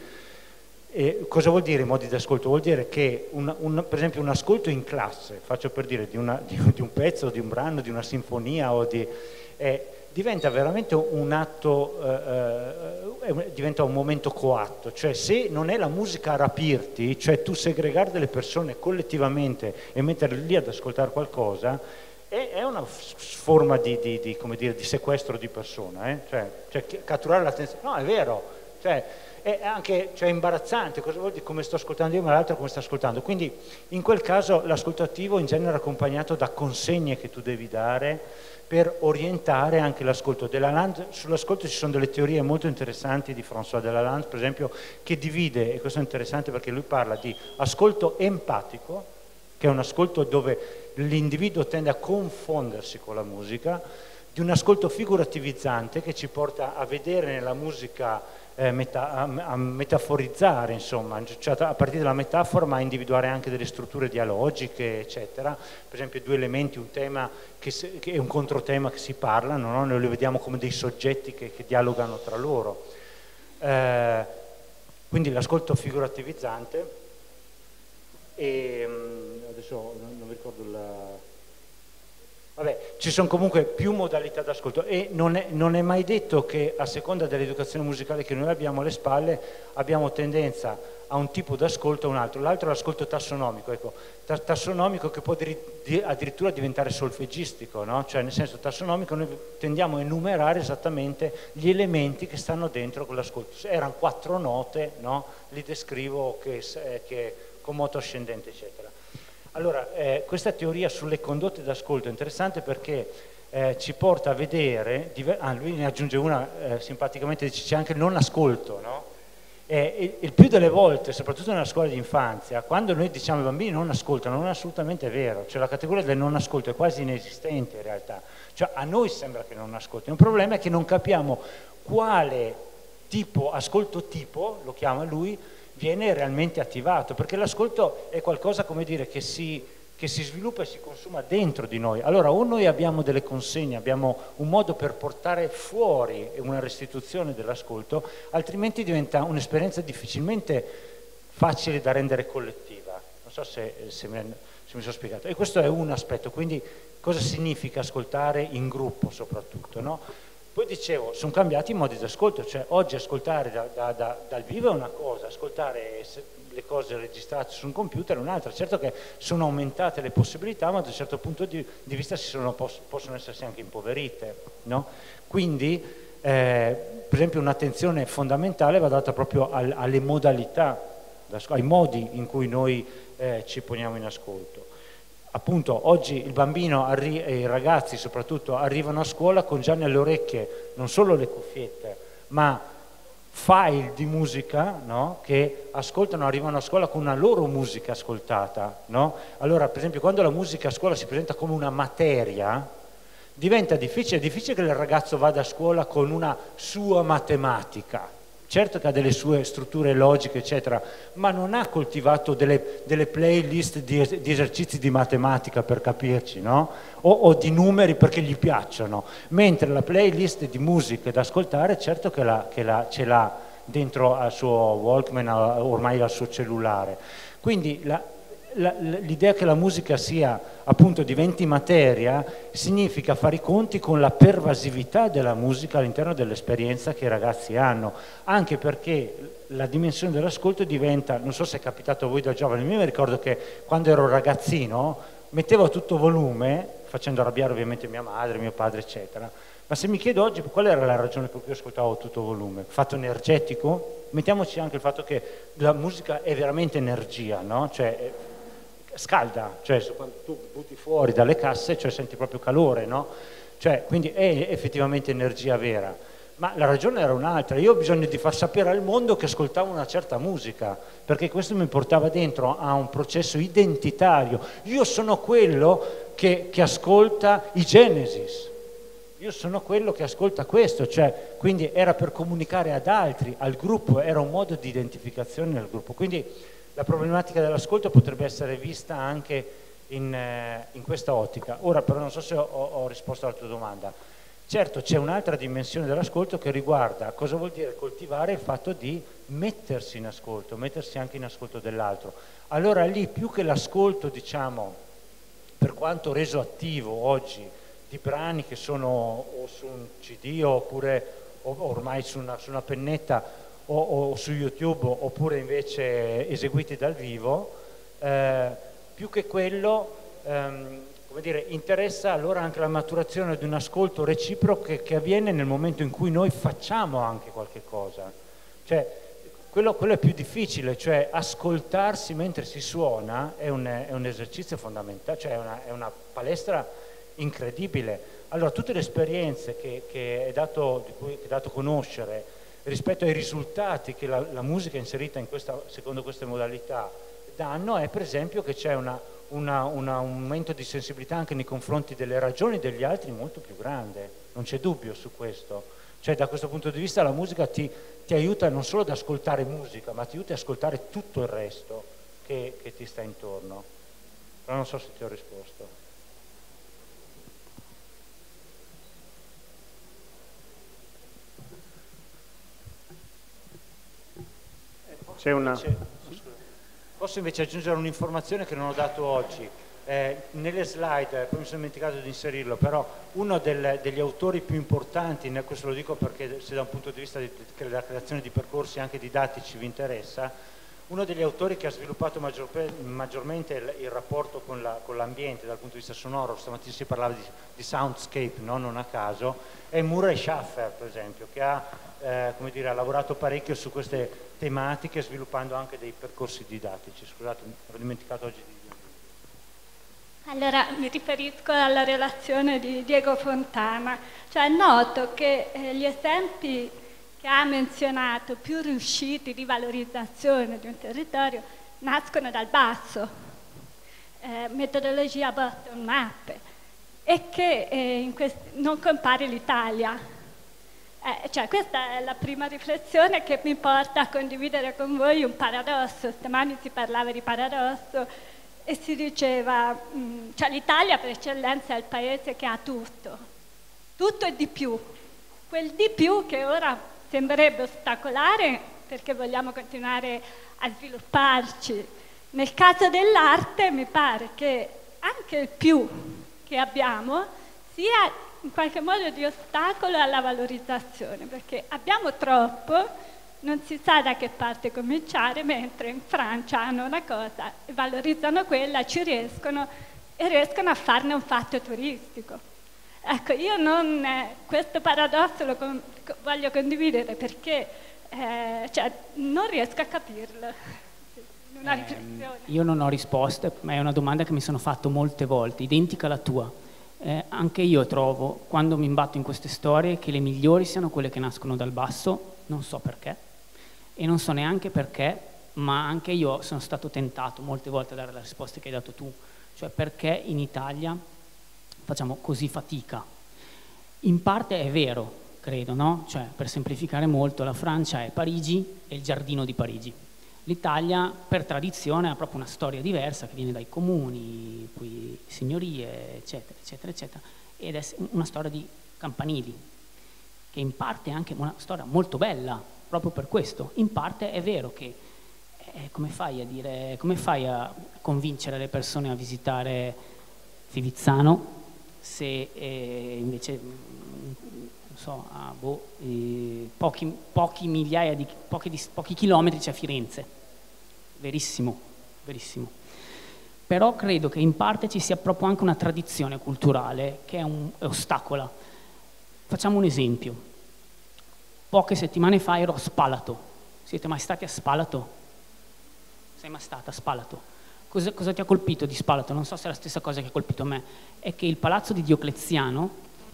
E cosa vuol dire i modi di ascolto? Vuol dire che un, un, per esempio un ascolto in classe, faccio per dire di, una, di, di un pezzo, di un brano, di una sinfonia o di, eh, diventa veramente un atto, eh, eh, diventa un momento coatto, cioè se non è la musica a rapirti, cioè tu segregare delle persone collettivamente e metterle lì ad ascoltare qualcosa, è, è una forma di, di, di, come dire, di sequestro di persona, eh? cioè, cioè catturare l'attenzione, no è vero, cioè è anche cioè, imbarazzante, cosa vuol dire come sto ascoltando io ma l'altro come sta ascoltando, quindi in quel caso l'ascolto attivo in genere è accompagnato da consegne che tu devi dare per orientare anche l'ascolto. Delalande, sull'ascolto ci sono delle teorie molto interessanti di François Delalande per esempio, che divide, e questo è interessante perché lui parla di ascolto empatico, che è un ascolto dove l'individuo tende a confondersi con la musica, di un ascolto figurativizzante che ci porta a vedere nella musica Eh, meta, a, a metaforizzare, insomma, cioè a partire dalla metafora ma a individuare anche delle strutture dialogiche, eccetera. Per esempio due elementi, un tema che, se, che è un controtema che si parlano, no? Noi li vediamo come dei soggetti che, che dialogano tra loro. Eh, quindi l'ascolto figurativizzante e adesso non, non mi ricordo la... Vabbè, ci sono comunque più modalità d'ascolto e non è, non è mai detto che a seconda dell'educazione musicale che noi abbiamo alle spalle abbiamo tendenza a un tipo d'ascolto o un altro. L'altro è l'ascolto tassonomico, ecco, tassonomico che può addirittura diventare solfeggistico, no? Cioè nel senso tassonomico noi tendiamo a enumerare esattamente gli elementi che stanno dentro quell'ascolto. Se erano quattro note, no? Li descrivo che, che con moto ascendente, eccetera. Allora, eh, questa teoria sulle condotte d'ascolto è interessante perché eh, ci porta a vedere, ah, lui ne aggiunge una eh, simpaticamente, dice c'è anche il non ascolto, no? E il più delle volte, soprattutto nella scuola di infanzia, quando noi diciamo i bambini non ascoltano, non è assolutamente vero, cioè la categoria del non ascolto è quasi inesistente in realtà, cioè a noi sembra che non ascoltino, il problema è che non capiamo quale tipo, ascolto tipo, lo chiama lui, viene realmente attivato, perché l'ascolto è qualcosa, come dire, che si... che si sviluppa e si consuma dentro di noi. Allora o noi abbiamo delle consegne, abbiamo un modo per portare fuori una restituzione dell'ascolto, altrimenti diventa un'esperienza difficilmente facile da rendere collettiva. Non so se, se, mi, se mi sono spiegato. E questo è un aspetto, quindi cosa significa ascoltare in gruppo soprattutto, no? Poi dicevo, sono cambiati i modi di ascolto, cioè oggi ascoltare da, da, da, dal vivo è una cosa, ascoltare le cose registrate su un computer è un'altra. Certo che sono aumentate le possibilità, ma da un certo punto di, di vista si sono, possono essersi anche impoverite, no? Quindi, eh, per esempio, un'attenzione fondamentale va data proprio al, alle modalità, ai modi in cui noi eh, ci poniamo in ascolto. Appunto, oggi il bambino e i ragazzi soprattutto arrivano a scuola con già nelle orecchie non solo le cuffiette, ma file di musica, no? Che ascoltano, arrivano a scuola con una loro musica ascoltata, no? Allora, per esempio, quando la musica a scuola si presenta come una materia, diventa difficile, è difficile che il ragazzo vada a scuola con una sua matematica. Certo che ha delle sue strutture logiche, eccetera, ma non ha coltivato delle, delle playlist di, di esercizi di matematica, per capirci, no? O, o di numeri perché gli piacciono. Mentre la playlist di musica da ascoltare, certo che, la, che la, ce l'ha dentro al suo Walkman, ormai al suo cellulare. Quindi la, l'idea che la musica sia, appunto, diventi materia significa fare i conti con la pervasività della musica all'interno dell'esperienza che i ragazzi hanno, anche perché la dimensione dell'ascolto diventa, non so se è capitato a voi da giovane, io mi ricordo che quando ero ragazzino mettevo a tutto volume, facendo arrabbiare ovviamente mia madre, mio padre, eccetera, ma se mi chiedo oggi qual era la ragione per cui ascoltavo a tutto volume, fatto energetico, mettiamoci anche il fatto che la musica è veramente energia, no? Cioè, scalda, cioè quando tu butti fuori dalle casse, cioè senti proprio calore, no? Cioè, quindi è effettivamente energia vera, ma la ragione era un'altra. Io ho bisogno di far sapere al mondo che ascoltavo una certa musica, perché questo mi portava dentro a un processo identitario. Io sono quello che, che ascolta i Genesis, io sono quello che ascolta questo, cioè, quindi era per comunicare ad altri, al gruppo, era un modo di identificazione nel gruppo. Quindi la problematica dell'ascolto potrebbe essere vista anche in, eh, in questa ottica. Ora però non so se ho, ho risposto alla tua domanda. Certo, c'è un'altra dimensione dell'ascolto che riguarda cosa vuol dire coltivare il fatto di mettersi in ascolto, mettersi anche in ascolto dell'altro. Allora lì, più che l'ascolto, diciamo, per quanto reso attivo oggi, di brani che sono o su un C D oppure o, ormai su una, su una pennetta, O, o su YouTube, oppure invece eseguiti dal vivo, eh, più che quello, ehm, come dire, interessa allora anche la maturazione di un ascolto reciproco che, che avviene nel momento in cui noi facciamo anche qualche cosa. Cioè, quello, quello è più difficile, cioè ascoltarsi mentre si suona è un, è un esercizio fondamentale, cioè è una, è una palestra incredibile. Allora, tutte le esperienze che, che è dato, di cui è dato conoscere rispetto ai risultati che la, la musica inserita in questa, secondo queste modalità danno, è per esempio che c'è una, una, una, un aumento di sensibilità anche nei confronti delle ragioni degli altri molto più grande, non c'è dubbio su questo. Cioè, da questo punto di vista la musica ti, ti aiuta non solo ad ascoltare musica, ma ti aiuta ad ascoltare tutto il resto che, che ti sta intorno. Però non so se ti ho risposto. C'è una... Posso invece aggiungere un'informazione che non ho dato oggi. Eh, nelle slide, poi mi sono dimenticato di inserirlo, però uno del, degli autori più importanti, questo lo dico perché se da un punto di vista di, della creazione di percorsi anche didattici vi interessa, uno degli autori che ha sviluppato maggior, maggiormente il, il rapporto con, la, con l'ambiente dal punto di vista sonoro, stamattina si parlava di, di soundscape, no? Non a caso, è Murray Schafer, per esempio, che ha, eh, come dire, ha lavorato parecchio su queste tematiche, sviluppando anche dei percorsi didattici. Scusate, mi ero dimenticato oggi di dire. Allora, mi riferisco alla relazione di Diego Fontana. Cioè, noto che eh, gli esempi che ha menzionato più riusciti di valorizzazione di un territorio nascono dal basso, eh, metodologia bottom up, e che eh, in quest- non compare l'Italia. Eh, cioè, questa è la prima riflessione che mi porta a condividere con voi un paradosso. Stamani si parlava di paradosso e si diceva, mh, cioè l'Italia per eccellenza è il paese che ha tutto, tutto e di più, quel di più che ora sembrerebbe ostacolare perché vogliamo continuare a svilupparci. Nel caso dell'arte mi pare che anche il più che abbiamo sia in qualche modo di ostacolo alla valorizzazione, perché abbiamo troppo, non si sa da che parte cominciare, mentre in Francia hanno una cosa, valorizzano quella, ci riescono e riescono a farne un fatto turistico. Ecco, io non, eh, questo paradosso lo con, voglio condividere perché eh, cioè, non riesco a capirlo. Una riflessione. Eh, io non ho risposte, ma è una domanda che mi sono fatto molte volte, identica alla tua. Eh, anche io trovo, quando mi imbatto in queste storie, che le migliori siano quelle che nascono dal basso, non so perché, e non so neanche perché, ma anche io sono stato tentato molte volte a dare la risposta che hai dato tu, cioè perché in Italia facciamo così fatica. In parte è vero, credo, no? Cioè, per semplificare molto, la Francia è Parigi e il giardino di Parigi. L'Italia, per tradizione, ha proprio una storia diversa che viene dai comuni, poi signorie, eccetera, eccetera, eccetera, ed è una storia di campanili, che in parte è anche una storia molto bella, proprio per questo. In parte è vero che eh, come fai a dire, come fai a convincere le persone a visitare Fivizzano se eh, invece non so, a boh, eh, pochi, pochi migliaia di pochi, di pochi chilometri c'è Firenze. Verissimo, verissimo. Però credo che in parte ci sia proprio anche una tradizione culturale che è un è ostacola. Facciamo un esempio. Poche settimane fa ero a Spalato. Siete mai stati a Spalato? Sei mai stata a Spalato? Cosa, cosa ti ha colpito di Spalato? Non so se è la stessa cosa che ha colpito me. È che il palazzo di Diocleziano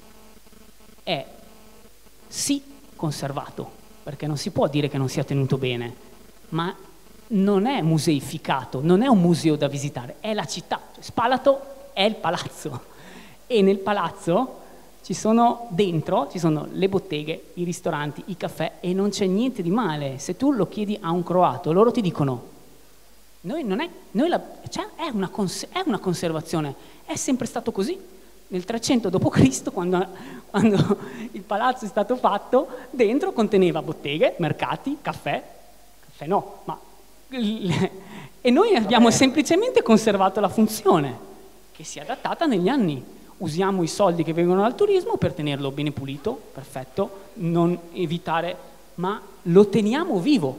è sì conservato, perché non si può dire che non sia tenuto bene, ma non è museificato, non è un museo da visitare, è la città. Spalato è il palazzo e nel palazzo ci sono dentro, ci sono le botteghe, i ristoranti, i caffè e non c'è niente di male. Se tu lo chiedi a un croato, loro ti dicono noi non è, noi la, cioè è, una cons- è una conservazione, è sempre stato così. Nel trecento dopo Cristo, quando, quando il palazzo è stato fatto, dentro conteneva botteghe, mercati, caffè, caffè no, ma e noi abbiamo semplicemente conservato la funzione che si è adattata negli anni. Usiamo i soldi che vengono dal turismo per tenerlo bene pulito, perfetto, non evitare, ma lo teniamo vivo.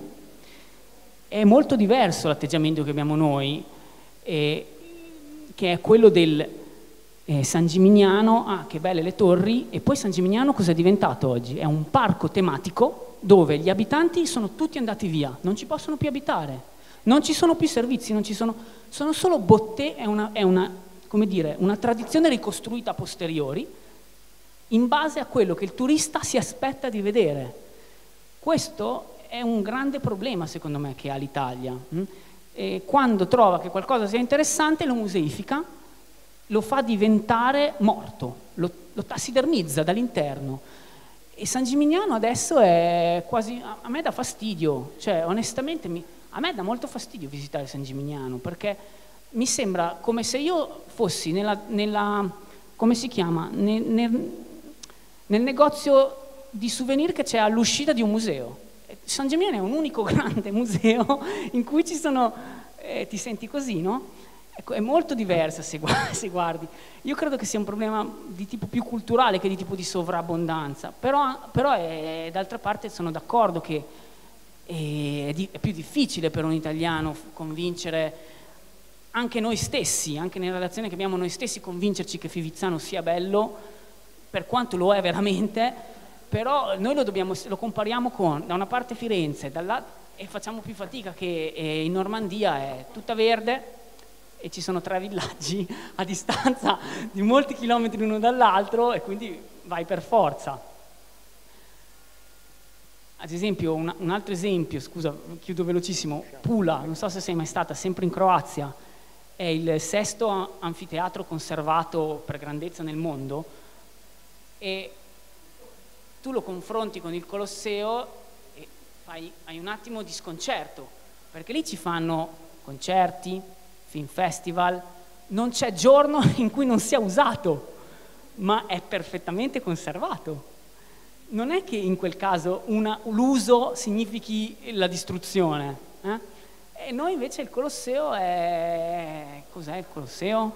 È molto diverso l'atteggiamento che abbiamo noi, eh, che è quello del eh, San Gimignano, ah che belle le torri, e poi San Gimignano cosa è diventato oggi? È un parco tematico dove gli abitanti sono tutti andati via, non ci possono più abitare, non ci sono più servizi, non ci sono, sono solo botteghe, è una, è una, come dire, una tradizione ricostruita a posteriori in base a quello che il turista si aspetta di vedere. Questo è un grande problema secondo me che ha l'Italia. E quando trova che qualcosa sia interessante lo museifica, lo fa diventare morto, lo, lo tassidermizza dall'interno. E San Gimignano adesso è quasi, a me dà fastidio, cioè onestamente mi, a me dà molto fastidio visitare San Gimignano perché mi sembra come se io fossi nella, nella come si chiama, nel, nel, nel negozio di souvenir che c'è all'uscita di un museo. San Gimignano è un unico grande museo in cui ci sono, eh, ti senti così, no? Ecco, è molto diversa se guardi, se guardi. Io credo che sia un problema di tipo più culturale che di tipo di sovrabbondanza, però, però è, d'altra parte sono d'accordo che è, è più difficile per un italiano convincere anche noi stessi, anche nella relazione che abbiamo noi stessi, convincerci che Fivizzano sia bello, per quanto lo è veramente, però noi lo, dobbiamo, lo compariamo con, da una parte Firenze, dall'altra, e facciamo più fatica che eh, in Normandia è tutta verde, e ci sono tre villaggi a distanza di molti chilometri l'uno dall'altro e quindi vai per forza. ad esempio, un, un altro esempio, scusa, chiudo velocissimo, Pula, non so se sei mai stata, sempre in Croazia, è il sesto anfiteatro conservato per grandezza nel mondo, e tu lo confronti con il Colosseo e fai, hai un attimo di sconcerto, perché lì ci fanno concerti, film festival, non c'è giorno in cui non sia usato, ma è perfettamente conservato. Non è che in quel caso l'uso significhi la distruzione, eh? E noi invece il Colosseo è... cos'è il Colosseo?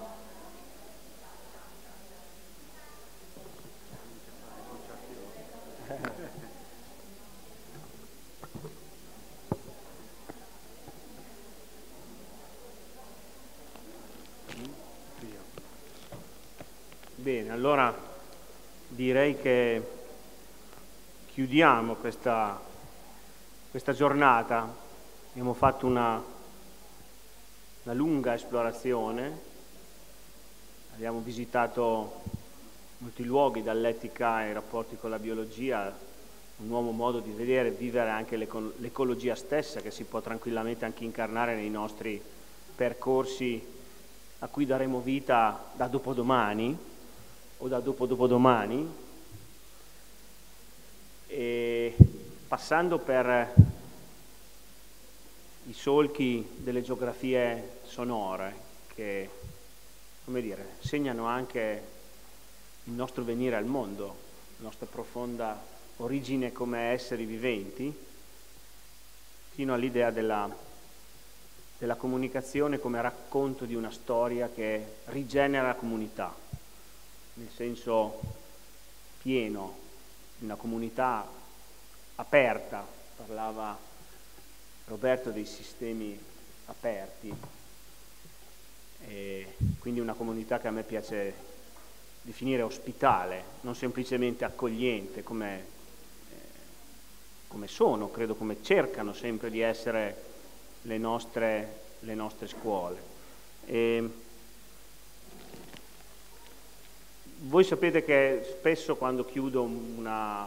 Bene, allora direi che chiudiamo questa, questa giornata. Abbiamo fatto una, una lunga esplorazione, abbiamo visitato molti luoghi, dall'etica ai rapporti con la biologia, un nuovo modo di vedere e vivere anche l'ecologia stessa, che si può tranquillamente anche incarnare nei nostri percorsi a cui daremo vita da dopodomani o da dopo dopodomani, e passando per i solchi delle geografie sonore che, come dire, segnano anche il nostro venire al mondo, la nostra profonda origine come esseri viventi, fino all'idea della, della comunicazione come racconto di una storia che rigenera la comunità, nel senso pieno, una comunità aperta. Parlava Roberto dei sistemi aperti, e quindi una comunità che a me piace definire ospitale, non semplicemente accogliente, come, eh, come sono, credo, come cercano sempre di essere le nostre, le nostre scuole. E voi sapete che spesso quando chiudo una,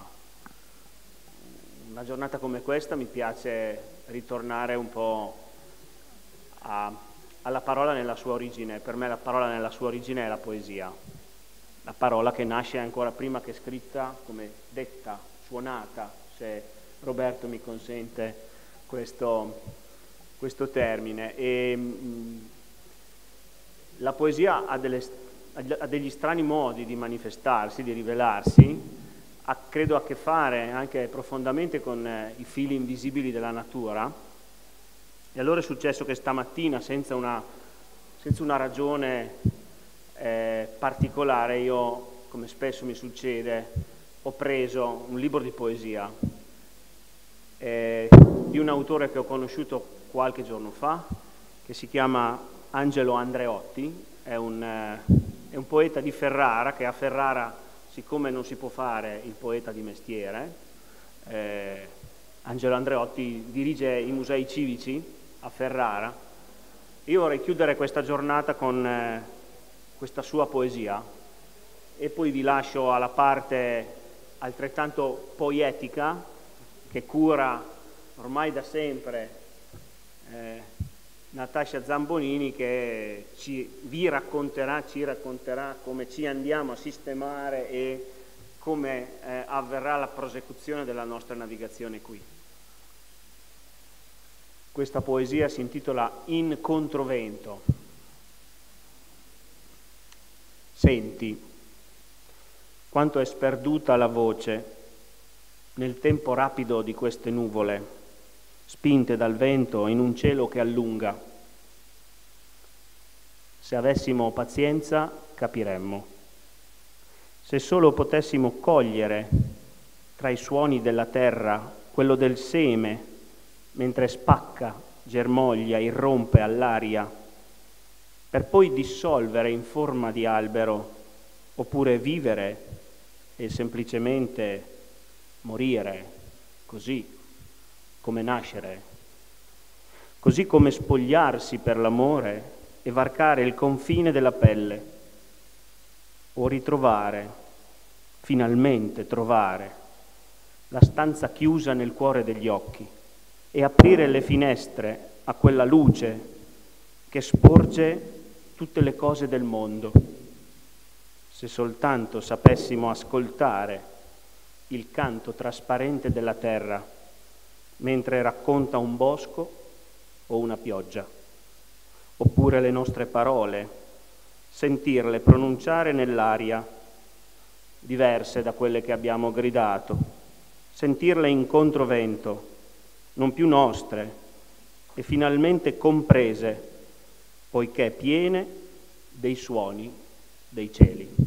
una giornata come questa mi piace ritornare un po' a, alla parola nella sua origine. Per me la parola nella sua origine è la poesia, la parola che nasce ancora prima che scritta, come detta, suonata, se Roberto mi consente questo, questo termine. E, mh, la poesia ha, delle, ha degli strani modi di manifestarsi, di rivelarsi, ha, credo, a che fare anche profondamente con eh, i fili invisibili della natura. E allora è successo che stamattina, senza una, senza una ragione eh, particolare, io, come spesso mi succede, ho preso un libro di poesia eh, di un autore che ho conosciuto qualche giorno fa, che si chiama Angelo Andreotti. È un, eh, è un poeta di Ferrara, che a Ferrara, siccome non si può fare il poeta di mestiere, eh, Angelo Andreotti dirige i musei civici a Ferrara. Io vorrei chiudere questa giornata con eh, questa sua poesia, e poi vi lascio alla parte altrettanto poetica che cura ormai da sempre eh, Natascia Zambonini, che ci, vi racconterà, ci racconterà come ci andiamo a sistemare e come eh, avverrà la prosecuzione della nostra navigazione qui. Questa poesia si intitola In controvento. Senti quanto è sperduta la voce nel tempo rapido di queste nuvole, spinte dal vento in un cielo che allunga. Se avessimo pazienza, capiremmo. Se solo potessimo cogliere tra i suoni della terra quello del seme, mentre spacca, germoglia, irrompe all'aria, per poi dissolvere in forma di albero, oppure vivere e semplicemente morire, così come nascere, così come spogliarsi per l'amore e varcare il confine della pelle, o ritrovare, finalmente trovare, la stanza chiusa nel cuore degli occhi e aprire le finestre a quella luce che sporge tutte le cose del mondo. Se soltanto sapessimo ascoltare il canto trasparente della terra mentre racconta un bosco o una pioggia, oppure le nostre parole, sentirle pronunciare nell'aria, diverse da quelle che abbiamo gridato, sentirle in controvento, non più nostre, e finalmente comprese, poiché piene dei suoni dei cieli.